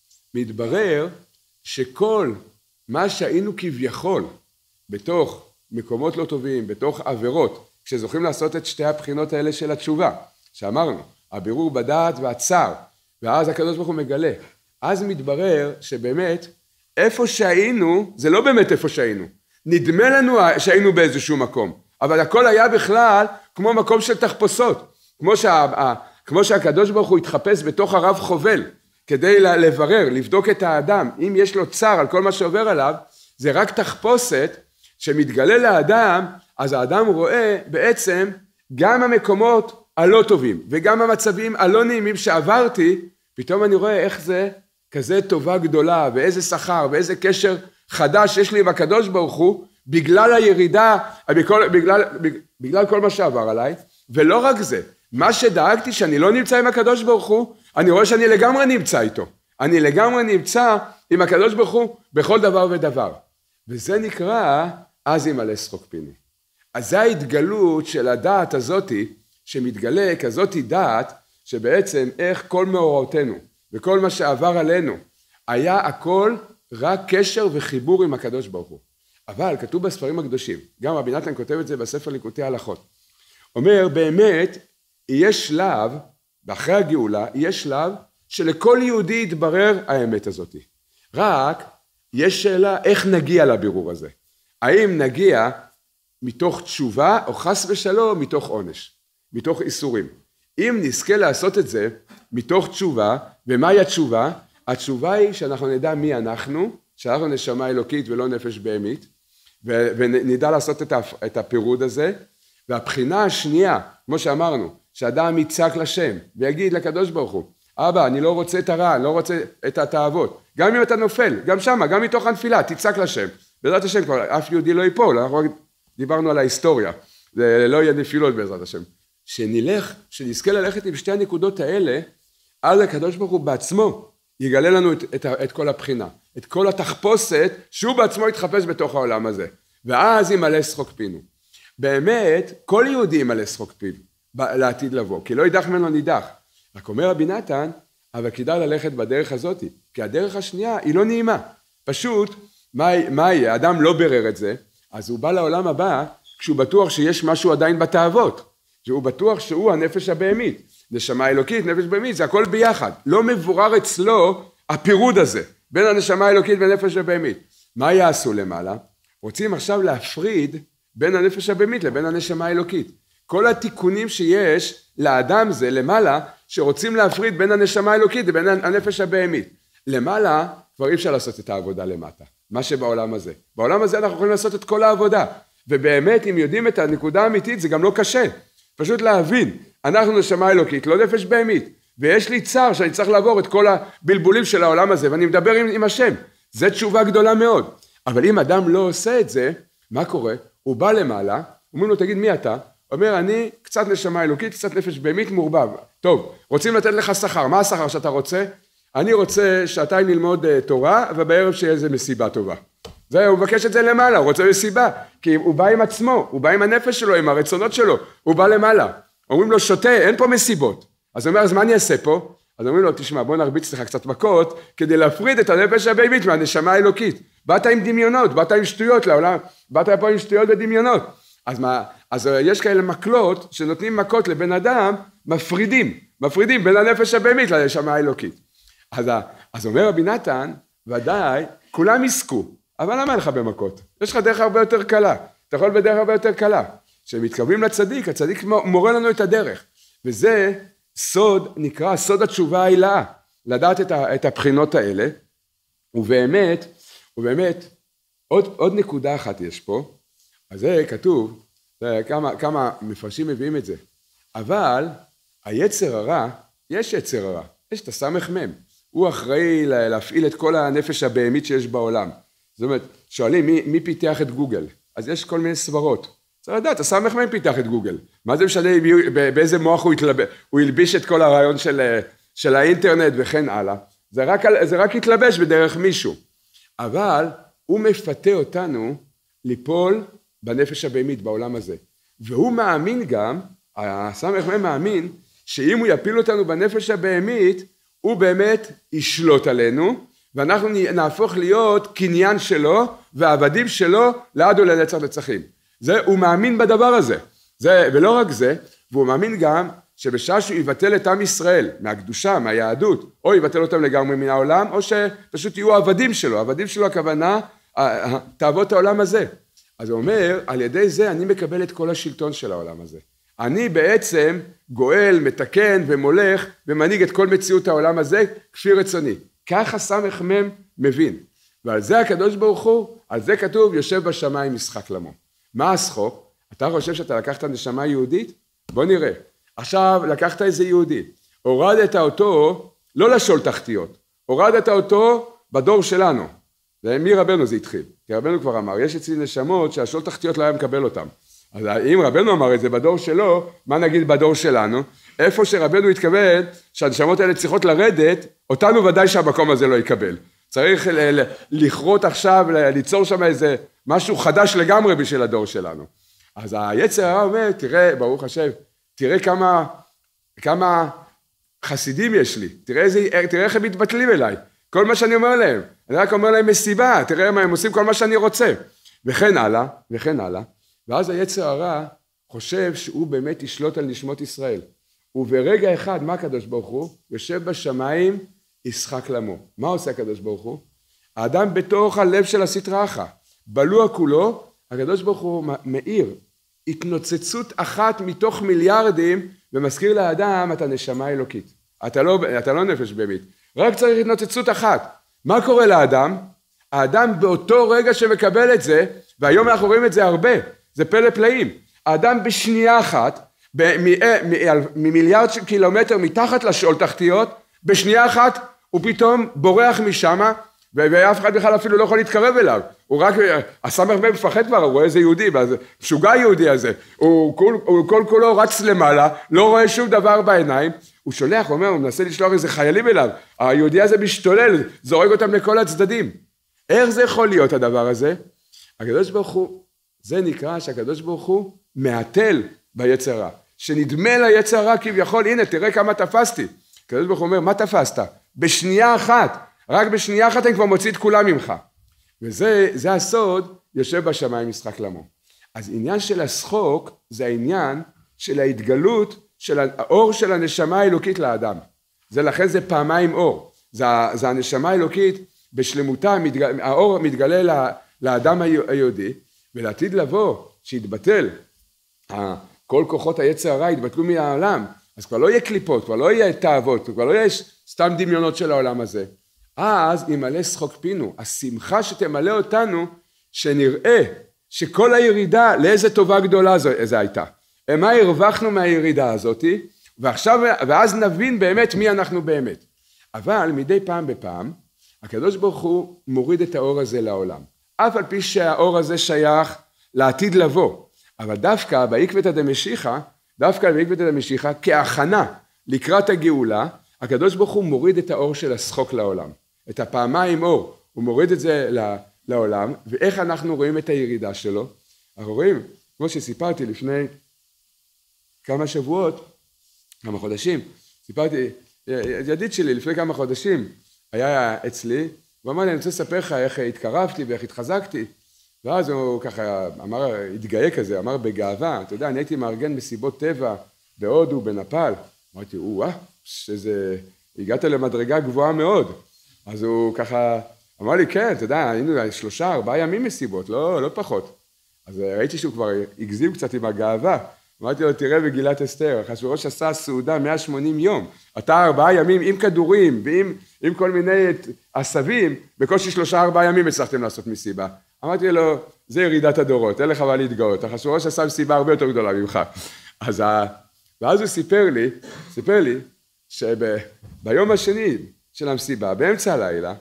מתברר שכל מה שהיינו כביכול בתוך מקומות לא טובים, בתוך עבירות, כשזוכים לעשות את שתי הבחינות האלה של התשובה, שאמרנו, הבירור בדעת והצער, ואז הקדוש ברוך הוא מגלה, אז מתברר שבאמת, איפה שהיינו, זה לא באמת איפה שהיינו, נדמה לנו שהיינו באיזשהו מקום, אבל הכל היה בכלל כמו מקום של תחפושות, כמו, שה, כמו שהקדוש ברוך הוא התחפש בתוך הרב חובל, כדי לברר, לבדוק את האדם, אם יש לו צער על כל מה שעובר עליו, זה רק תחפושת שמתגלה לאדם, אז האדם רואה בעצם גם המקומות הלא טובים, וגם המצבים הלא נעימים שעברתי, פתאום אני רואה איך זה כזה טובה גדולה, ואיזה שכר, ואיזה קשר חדש יש לי עם הקדוש ברוך הוא, בגלל הירידה, בגלל, בגלל, בגלל כל מה שעבר עליי, ולא רק זה, מה שדאגתי שאני לא נמצא עם הקדוש ברוך הוא, אני רואה שאני לגמרי נמצא איתו, אני לגמרי נמצא עם הקדוש ברוך הוא בכל דבר ודבר, וזה נקרא אז ימלא שחוק פיני. אז זה ההתגלות של הדעת הזאת, שמתגלה כזאת דעת, שבעצם איך כל מאורעותינו, וכל מה שעבר עלינו, היה הכל רק קשר וחיבור עם הקדוש ברוך הוא. אבל כתוב בספרים הקדושים, גם רבי נתן כותב את זה בספר ליקוטי הלכות, אומר באמת, יהיה שלב, ואחרי הגאולה, יהיה שלב שלכל יהודי יתברר האמת הזאת. רק יש שאלה איך נגיע לבירור הזה. האם נגיע מתוך תשובה או חס ושלום מתוך עונש, מתוך איסורים. אם נזכה לעשות את זה מתוך תשובה, ומהי התשובה? התשובה היא שאנחנו נדע מי אנחנו, שאנחנו נשמה אלוקית ולא נפש בהמית, ונדע לעשות את הפירוד הזה, והבחינה השנייה, כמו שאמרנו, שאדם יצעק לשם ויגיד לקדוש ברוך הוא, אבא, אני לא רוצה את הרע, אני לא רוצה את התאוות, גם אם אתה נופל, גם שמה, גם מתוך הנפילה, תצעק לשם, בעזרת השם כבר אף יהודי לא ייפול, אנחנו דיברנו על ההיסטוריה, זה לא יהיה נפילות בעזרת השם, שנלך, שנזכה ללכת עם שתי הנקודות האלה, אז הקדוש ברוך הוא בעצמו יגלה לנו את, את, את כל הבחינה, את כל התחפושת שהוא בעצמו יתחפש בתוך העולם הזה, ואז ימלא שחוק פינו. באמת, כל יהודי ימלא שחוק פינו לעתיד לבוא, כי לא יידח ממנו נידח. רק אומר רבי נתן, אבל כדאי ללכת בדרך הזאת, כי הדרך השנייה היא לא נעימה. פשוט, מה, מה יהיה? האדם לא ברר את זה, אז הוא בא לעולם הבא, כשהוא בטוח שיש משהו עדיין בתאוות, שהוא בטוח שהוא הנפש הבהמית, נשמה אלוקית, נפש בהמית, זה הכל ביחד. לא מבורר אצלו הפירוד הזה, בין הנשמה האלוקית ונפש הבהמית. מה יעשו למעלה? רוצים עכשיו להפריד בין הנפש הבהמית לבין הנשמה האלוקית. כל התיקונים שיש לאדם זה למעלה, שרוצים להפריד בין הנשמה האלוקית לבין הנפש הבהמית. למעלה כבר אי אפשר לעשות את העבודה למטה, מה שבעולם הזה. בעולם הזה אנחנו יכולים לעשות את כל העבודה, ובאמת אם יודעים את הנקודה האמיתית זה גם לא קשה. פשוט להבין, אנחנו נשמה אלוקית, לא נפש בהמית, ויש לי צער שאני צריך לעבור את כל הבלבולים של העולם הזה, ואני מדבר עם, עם השם. זה תשובה גדולה מאוד. אבל אם אדם לא עושה את זה, מה קורה? הוא בא למעלה, אומרים לו, תגיד מי אתה? אומר, אני קצת נשמה אלוקית, קצת נפש בהמית מעורבב. טוב, רוצים לתת לך שכר, מה השכר שאתה רוצה? אני רוצה שעתיים ללמוד תורה, ובערב שיהיה איזה מסיבה טובה. זה, הוא מבקש את זה למעלה, הוא רוצה מסיבה, כי הוא בא עם עצמו, הוא בא עם הנפש שלו, עם הרצונות שלו, הוא בא למעלה. אומרים לו, שותה, אין פה מסיבות. אז הוא אומר, אז מה אני אעשה פה? אז אומרים לו, תשמע, בוא נרביץ לך קצת מכות, כדי להפריד את הנפש הבהמית מהנשמה האלוקית. באת עם דמיונות, באת עם שטויות לעולם, באת פה עם שטויות ודמיונות. אז מה, אז יש כאלה מקלות, שנותנים מכות לבן אדם, מפרידים, מפרידים בין הנפש הבהמית לנשמה האלוקית. אז, אז אומר רבי נתן, ודאי, כולם יזכו, אבל למה לך במכות? יש לך דרך הרבה יותר קלה, אתה יכול בדרך הרבה יותר קלה. כשמתקרבים לצדיק, הצדיק מורה לנו את הדרך, וזה סוד, נקרא סוד התשובה העילאה, לדעת את, ה, את הבחינות האלה, ובאמת, ובאמת, עוד, עוד נקודה אחת יש פה, אז זה כתוב, זה כמה, כמה מפרשים מביאים את זה, אבל היצר הרע, יש יצר הרע, יש את הסמך מם, הוא אחראי להפעיל את כל הנפש הבהמית שיש בעולם. זאת אומרת, שואלים מי, מי פיתח את גוגל? אז יש כל מיני סברות. צריך לדעת, הסמך מם פיתח את גוגל. מה זה משנה באיזה מוח הוא, התלב... הוא ילביש את כל הרעיון של, של האינטרנט וכן הלאה. זה רק, זה רק יתלבש בדרך מישהו. אבל הוא מפתה אותנו ליפול בנפש הבהמית בעולם הזה. והוא מאמין גם, הסמך מם מאמין, שאם הוא יפיל אותנו בנפש הבהמית, הוא באמת ישלוט עלינו, ואנחנו נהפוך להיות קניין שלו, והעבדים שלו לעד ולנצח נצחים. זה, הוא מאמין בדבר הזה. זה, ולא רק זה, והוא מאמין גם שבשעה שהוא יבטל את עם ישראל, מהקדושה, מהיהדות, או יבטל אותם לגמרי מן העולם, או שפשוט יהיו עבדים שלו. עבדים שלו הכוונה, תאוות העולם הזה. אז הוא אומר, על ידי זה אני מקבל את כל השלטון של העולם הזה. אני בעצם גואל, מתקן ומולך ומנהיג את כל מציאות העולם הזה כפי רצוני. ככה סמך מם מבין. ועל זה הקדוש ברוך הוא, על זה כתוב יושב בשמיים משחק למו. מה השחוק? אתה חושב שאתה לקחת נשמה יהודית? בוא נראה. עכשיו לקחת איזה יהודי. הורדת אותו, לא לשול תחתיות. הורדת אותו בדור שלנו. זה מי רבנו זה התחיל. כי רבנו כבר אמר, יש אצלי נשמות שהשול תחתיות לא היה מקבל אותם. אז אם רבנו אמר את זה בדור שלו, מה נגיד בדור שלנו? איפה שרבנו התכוון שהנשמות האלה צריכות לרדת, אותנו ודאי שהמקום הזה לא יקבל. צריך לכרות עכשיו, ליצור שם איזה משהו חדש לגמרי בשביל הדור שלנו. אז היצר הרע אומר, תראה, ברוך השם, תראה כמה, כמה חסידים יש לי, תראה, איזה, תראה איך הם מתבטלים אליי, כל מה שאני אומר להם, אני רק אומר להם מסיבה, תראה מה הם עושים כל מה שאני רוצה, וכן הלאה, וכן הלאה. ואז היצר הרע חושב שהוא באמת ישלוט על נשמות ישראל. וברגע אחד, מה הקדוש ברוך הוא? יושב בשמיים, ישחק למו. מה עושה הקדוש ברוך הוא? האדם בתוך הלב של הסטרא אחרא, בלוע כולו, הקדוש ברוך הוא מאיר התנוצצות אחת מתוך מיליארדים, ומזכיר לאדם את הנשמה האלוקית. אתה לא, אתה לא נפש בהמית, רק צריך התנוצצות אחת. מה קורה לאדם? האדם באותו רגע שמקבל את זה, והיום אנחנו רואים את זה הרבה, זה פלא פלאים. האדם בשנייה אחת, ממיליארד קילומטר מתחת לשאול תחתיות, בשנייה אחת הוא פתאום בורח משם, ואף אחד בכלל אפילו לא יכול להתקרב אליו. הוא רק, הסמך מם מפחד כבר, הוא רואה איזה יהודי, משוגע יהודי הזה. הוא כל, הוא כל כולו רץ למעלה, לא רואה שום דבר בעיניים. הוא שולח, הוא אומר, הוא מנסה לשלוח איזה חיילים אליו. היהודי הזה משתולל, זורק אותם לכל הצדדים. איך זה יכול להיות הדבר הזה? הקדוש ברוך הוא, זה נקרא שהקדוש ברוך הוא מעטל ביצר הרע. שנדמה ליצר הרע כביכול, הנה תראה כמה תפסתי. הקדוש ברוך הוא אומר, מה תפסת? בשנייה אחת, רק בשנייה אחת הם כבר מוציא את כולם ממך. וזה זה הסוד, יושב בשמיים משחק למו. אז עניין של השחוק, זה העניין של ההתגלות, של האור של הנשמה האלוקית לאדם. זה לכן זה פעמיים אור. זה, זה הנשמה האלוקית בשלמותה, מתגל, האור מתגלה לאדם היהודי, ולעתיד לבוא, שיתבטל, כל כוחות היצר הרע יתבטלו מהעולם, אז כבר לא יהיה קליפות, כבר לא יהיה תאוות, כבר לא יהיה סתם דמיונות של העולם הזה. אז ימלא שחוק פינו, השמחה שתמלא אותנו, שנראה שכל הירידה, לאיזה טובה גדולה זה הייתה. מה הרווחנו מהירידה הזאת, ועכשיו, ואז נבין באמת מי אנחנו באמת. אבל מדי פעם בפעם, הקדוש ברוך הוא מוריד את האור הזה לעולם. אף על פי שהאור הזה שייך לעתיד לבוא. אבל דווקא בעקבתא דמשיחא, דווקא בעקבתא דמשיחא, כהכנה לקראת הגאולה, הקדוש ברוך הוא מוריד את האור של השחוק לעולם. את הפעמיים אור, הוא מוריד את זה לעולם, ואיך אנחנו רואים את הירידה שלו? אנחנו רואים, כמו שסיפרתי לפני כמה שבועות, כמה חודשים, סיפרתי, ידיד שלי לפני כמה חודשים היה אצלי, הוא אמר לי, אני רוצה לספר לך איך התקרבתי ואיך התחזקתי, ואז הוא ככה אמר, התגאה כזה, אמר בגאווה, אתה יודע, אני הייתי מארגן מסיבות טבע בהודו, בנפאל, אמרתי, וואה, שזה, הגעת למדרגה גבוהה מאוד, אז הוא ככה אמר לי, כן, אתה יודע, היינו שלושה, ארבעה ימים מסיבות, לא, לא פחות, אז ראיתי שהוא כבר הגזים קצת עם הגאווה, אמרתי לו, תראה בגילת אסתר, אחשוורוש עשה סעודה מאה ושמונים יום, אתה ארבעה ימים עם כדורים ועם עם כל מיני עשבים, בקושי שלושה ארבעה ימים הצלחתם לעשות מסיבה. אמרתי לו, זה ירידת הדורות, אין לך מה להתגאות, אחשוורוש עשה מסיבה הרבה יותר גדולה ממך. אז, ואז הוא סיפר לי, סיפר לי, שביום השני של המסיבה, באמצע הלילה,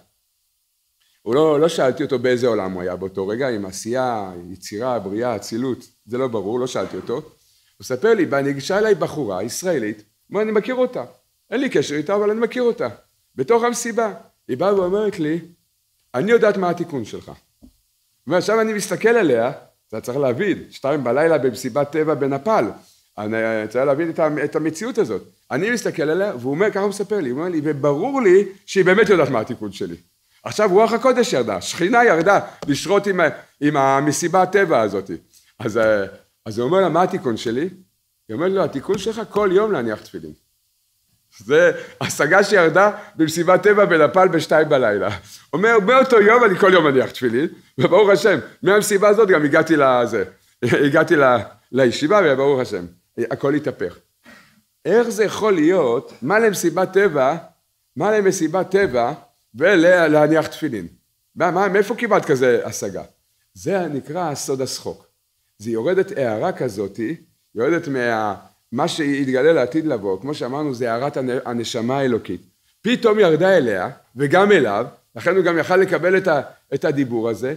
הוא לא, לא שאלתי אותו באיזה עולם הוא היה באותו רגע, עם עשייה, יצירה, בריאה, אצילות, זה לא ברור, לא שאלתי אותו. הוא ספר לי, ניגשה אליי בחורה ישראלית, אמר, אני מכיר אותה, אין לי קשר איתה, אבל אני מכיר אותה. בתוך המסיבה, היא באה ואומרת לי, אני יודעת מה התיקון שלך. ועכשיו אני מסתכל עליה, אתה צריך להבין, שתיים בלילה במסיבת טבע בנפאל, אני צריך להבין את המציאות הזאת. אני מסתכל עליה, והוא אומר, ככה הוא מספר לי, הוא אומר לי, וברור לי שהיא באמת יודעת מה התיקון שלי. עכשיו רוח הקודש ירדה, שכינה ירדה לשרות עם, עם המסיבה הטבע הזאת. אז, אז הוא אומר לה, מה התיקון שלי? היא אומרת לו, התיקון שלך כל יום להניח תפילין. זה השגה שירדה במסיבת טבע בנפאל בשתיים בלילה. אומר, באותו יום אני כל יום מניח תפילין, וברוך השם, מהמסיבה הזאת גם הגעתי לזה, הגעתי לה, לישיבה, וברוך השם, הכל התהפך. איך זה יכול להיות, מה למסיבת טבע, מה למסיבת טבע, ולהניח תפילין? מה, מאיפה קיבלת כזה השגה? זה נקרא סוד השחוק. זה יורדת הערה כזאת, יורדת מה... מה שהתגלה לעתיד לבוא, כמו שאמרנו, זה הערת הנשמה האלוקית. פתאום ירדה אליה, וגם אליו, לכן הוא גם יכל לקבל את, ה, את הדיבור הזה,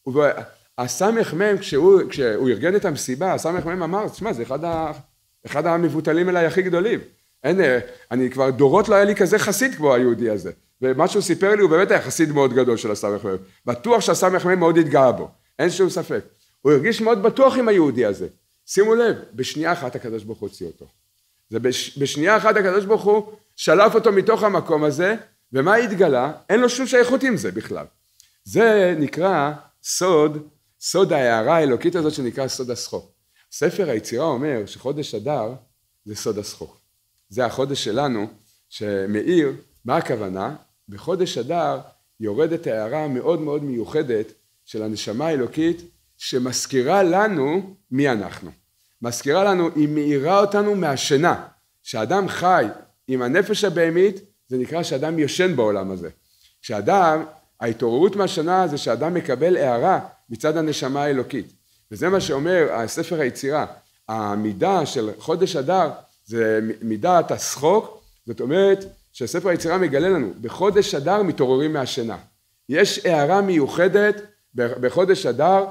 והסמך מם, כשהוא, כשהוא ארגן את המסיבה, הסמך מם אמר, תשמע, זה אחד, ה, אחד המבוטלים אליי הכי גדולים. אין, אני כבר דורות לא היה לי כזה חסיד כמו היהודי הזה, ומה שהוא סיפר לי הוא באמת היה חסיד מאוד גדול של הסמך מם. בטוח שהסמך מם מאוד התגאה בו, אין שום ספק. הוא הרגיש מאוד בטוח עם היהודי הזה. שימו לב, בשנייה אחת הקדוש ברוך הוא הוציא אותו. זה בש, בשנייה אחת הקדוש ברוך הוא שלף אותו מתוך המקום הזה, ומה התגלה? אין לו שום שייכות עם זה בכלל. זה נקרא סוד, סוד ההערה האלוקית הזאת שנקרא סוד השחוק. ספר היצירה אומר שחודש אדר זה סוד השחוק. זה החודש שלנו שמאיר, מה הכוונה? בחודש אדר יורדת הערה מאוד מאוד מיוחדת של הנשמה האלוקית, שמזכירה לנו מי אנחנו. מזכירה לנו, היא מאירה אותנו מהשינה. כשאדם חי עם הנפש הבהמית, זה נקרא שאדם יושן בעולם הזה. כשאדם, ההתעוררות מהשינה זה שאדם מקבל הערה מצד הנשמה האלוקית. וזה מה שאומר הספר היצירה, המידה של חודש אדר, זה מידת השחוק, זאת אומרת שהספר היצירה מגלה לנו, בחודש אדר מתעוררים מהשינה. יש הערה מיוחדת בחודש אדר,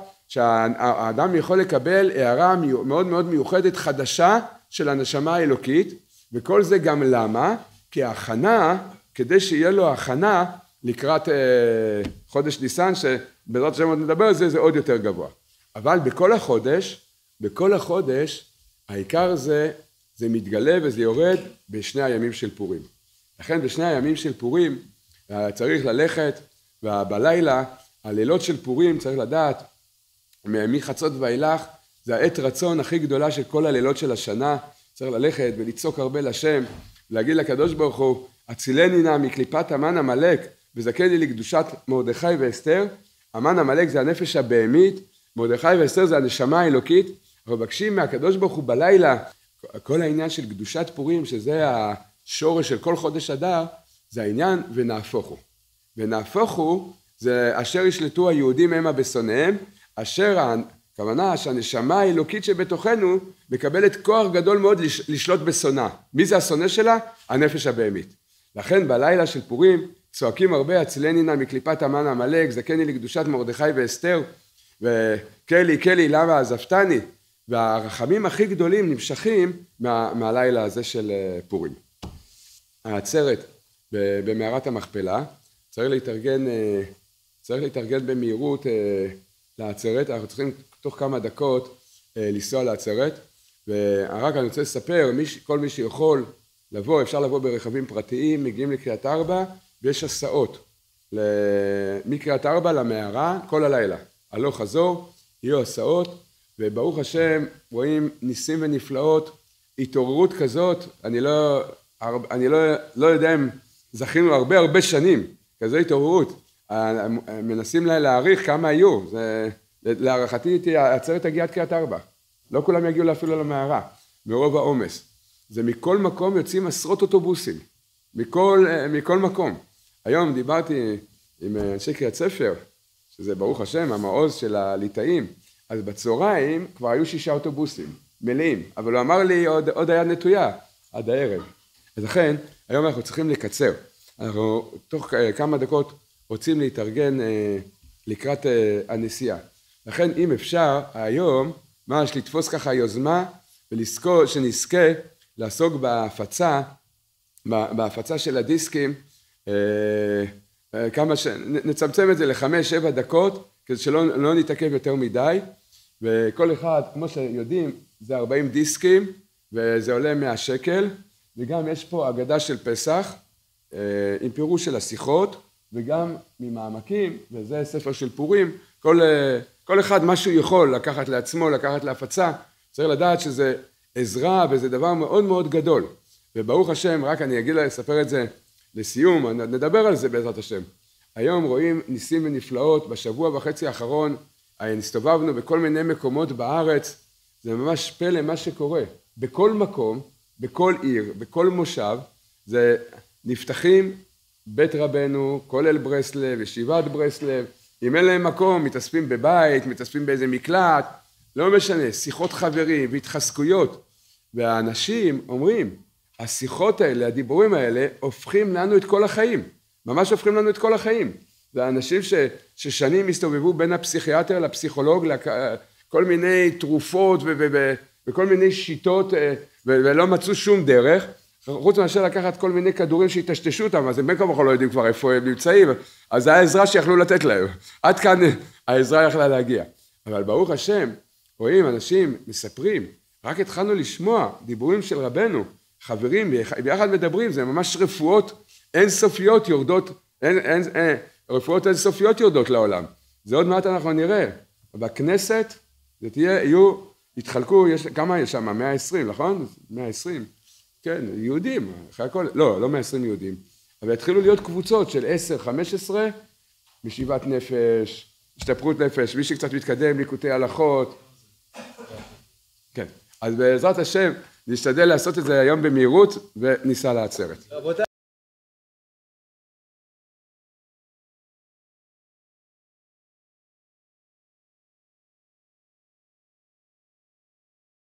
שהאדם יכול לקבל הערה מאוד מאוד מיוחדת חדשה של הנשמה האלוקית, וכל זה גם למה? כי ההכנה, כדי שיהיה לו הכנה לקראת אה, חודש ניסן, שבעזרת השם עוד נדבר על זה, זה עוד יותר גבוה. אבל בכל החודש, בכל החודש, העיקר זה, זה מתגלה וזה יורד בשני הימים של פורים. לכן בשני הימים של פורים צריך ללכת, ובלילה, הלילות של פורים צריך לדעת, מחצות ואילך, זה העת רצון הכי גדולה של כל הלילות של השנה, צריך ללכת ולצעוק הרבה לשם, להגיד לקדוש ברוך הוא, הצילני נא מקליפת המן עמלק, וזכה לי לקדושת מרדכי ואסתר. המן עמלק זה הנפש הבהמית, מרדכי ואסתר זה הנשמה האלוקית, אנחנו מבקשים מהקדוש ברוך הוא בלילה, כל העניין של קדושת פורים, שזה השורש של כל חודש אדר, זה העניין ונהפוכו. ונהפוכו זה אשר ישלטו היהודים המה בשונאיהם, אשר הכוונה שהנשמה האלוקית שבתוכנו מקבלת כוח גדול מאוד לשלוט בשונא. מי זה השונא שלה? הנפש הבהמית. לכן בלילה של פורים צועקים הרבה, הצילני נא מקליפת המן עמלק, זכני לקדושת מרדכי ואסתר, וכלי כלי למה עזבתני, והרחמים הכי גדולים נמשכים מה, מהלילה הזה של פורים. העצרת במערת המכפלה, צריך להתארגן, צריך להתארגן במהירות לעצרת, אנחנו צריכים תוך כמה דקות לנסוע לעצרת, ורק אני רוצה לספר, מי, כל מי שיכול לבוא, אפשר לבוא ברכבים פרטיים, מגיעים לקריית ארבע, ויש הסעות מקריית ארבע למערה כל הלילה, הלוך חזור, יהיו הסעות, וברוך השם רואים ניסים ונפלאות, התעוררות כזאת, אני לא, אני לא, לא יודע אם זכינו הרבה הרבה שנים, כזו התעוררות, מנסים להעריך כמה היו, זה, להערכתי העצרת תגיע עד קריית ארבע, לא כולם יגיעו אפילו למערה, מרוב העומס, זה מכל מקום יוצאים עשרות אוטובוסים, מכל, מכל מקום, היום דיברתי עם אנשי קריית ספר, שזה ברוך השם המעוז של הליטאים, אז בצהריים כבר היו שישה אוטובוסים, מלאים, אבל הוא אמר לי עוד, עוד היד נטויה, עד הערב. אז לכן, היום אנחנו צריכים לקצר. אנחנו תוך כמה דקות רוצים להתארגן אה, לקראת אה, הנסיעה. לכן, אם אפשר, היום, ממש לתפוס ככה יוזמה, ולזכור שנזכה לעסוק בהפצה, בהפצה של הדיסקים, אה, אה, כמה ש... נצמצם את זה לחמש, שבע דקות, כדי שלא לא נתעכב יותר מדי, וכל אחד, כמו שיודעים, זה ארבעים דיסקים, וזה עולה מאה שקל, וגם יש פה אגדה של פסח, עם פירוש של השיחות, וגם ממעמקים, וזה ספר של פורים, כל, כל אחד משהו יכול לקחת לעצמו, לקחת להפצה, צריך לדעת שזה עזרה, וזה דבר מאוד מאוד גדול, וברוך השם, רק אני אגיד לה, אספר את זה לסיום, נדבר על זה בעזרת השם. היום רואים ניסים ונפלאות, בשבוע וחצי האחרון, נסתובבנו בכל מיני מקומות בארץ, זה ממש פלא מה שקורה. בכל מקום, בכל עיר, בכל מושב, זה נפתחים בית רבנו, כולל ברסלב, ישיבת ברסלב, אם אין להם מקום, מתאספים בבית, מתאספים באיזה מקלט, לא משנה, שיחות חברים והתחזקויות. והאנשים אומרים, השיחות האלה, הדיבורים האלה, הופכים לנו את כל החיים. ממש הופכים לנו את כל החיים. זה האנשים ש, ששנים הסתובבו בין הפסיכיאטר לפסיכולוג, כל מיני תרופות ו, ו, ו, וכל מיני שיטות, ו, ולא מצאו שום דרך, חוץ מאשר לקחת כל מיני כדורים שהתשתשו אותם, אז הם בין כמוך לא יודעים כבר איפה הם נמצאים, אז זה העזרה שיכלו לתת להם. עד כאן העזרה יכלה להגיע. אבל ברוך השם, רואים, אנשים מספרים, רק התחלנו לשמוע דיבורים של רבנו, חברים, ביחד מדברים, זה ממש רפואות אינסופיות יורדות, אין, אין, אין, רפואות אינסופיות יורדות לעולם. זה עוד מעט אנחנו נראה. בכנסת, זה תהיה, יהיו, יתחלקו, יש, כמה יש שם? מאה ועשרים, נכון? מאה ועשרים. כן, יהודים, אחרי הכל, לא, לא מאה ועשרים יהודים. אבל התחילו להיות קבוצות של עשר, חמש עשרה, משיבת נפש, השתפרות נפש, מי שקצת מתקדם, ליקוטי הלכות. כן, אז בעזרת השם, נשתדל לעשות את זה היום במהירות, וניסע לעצרת.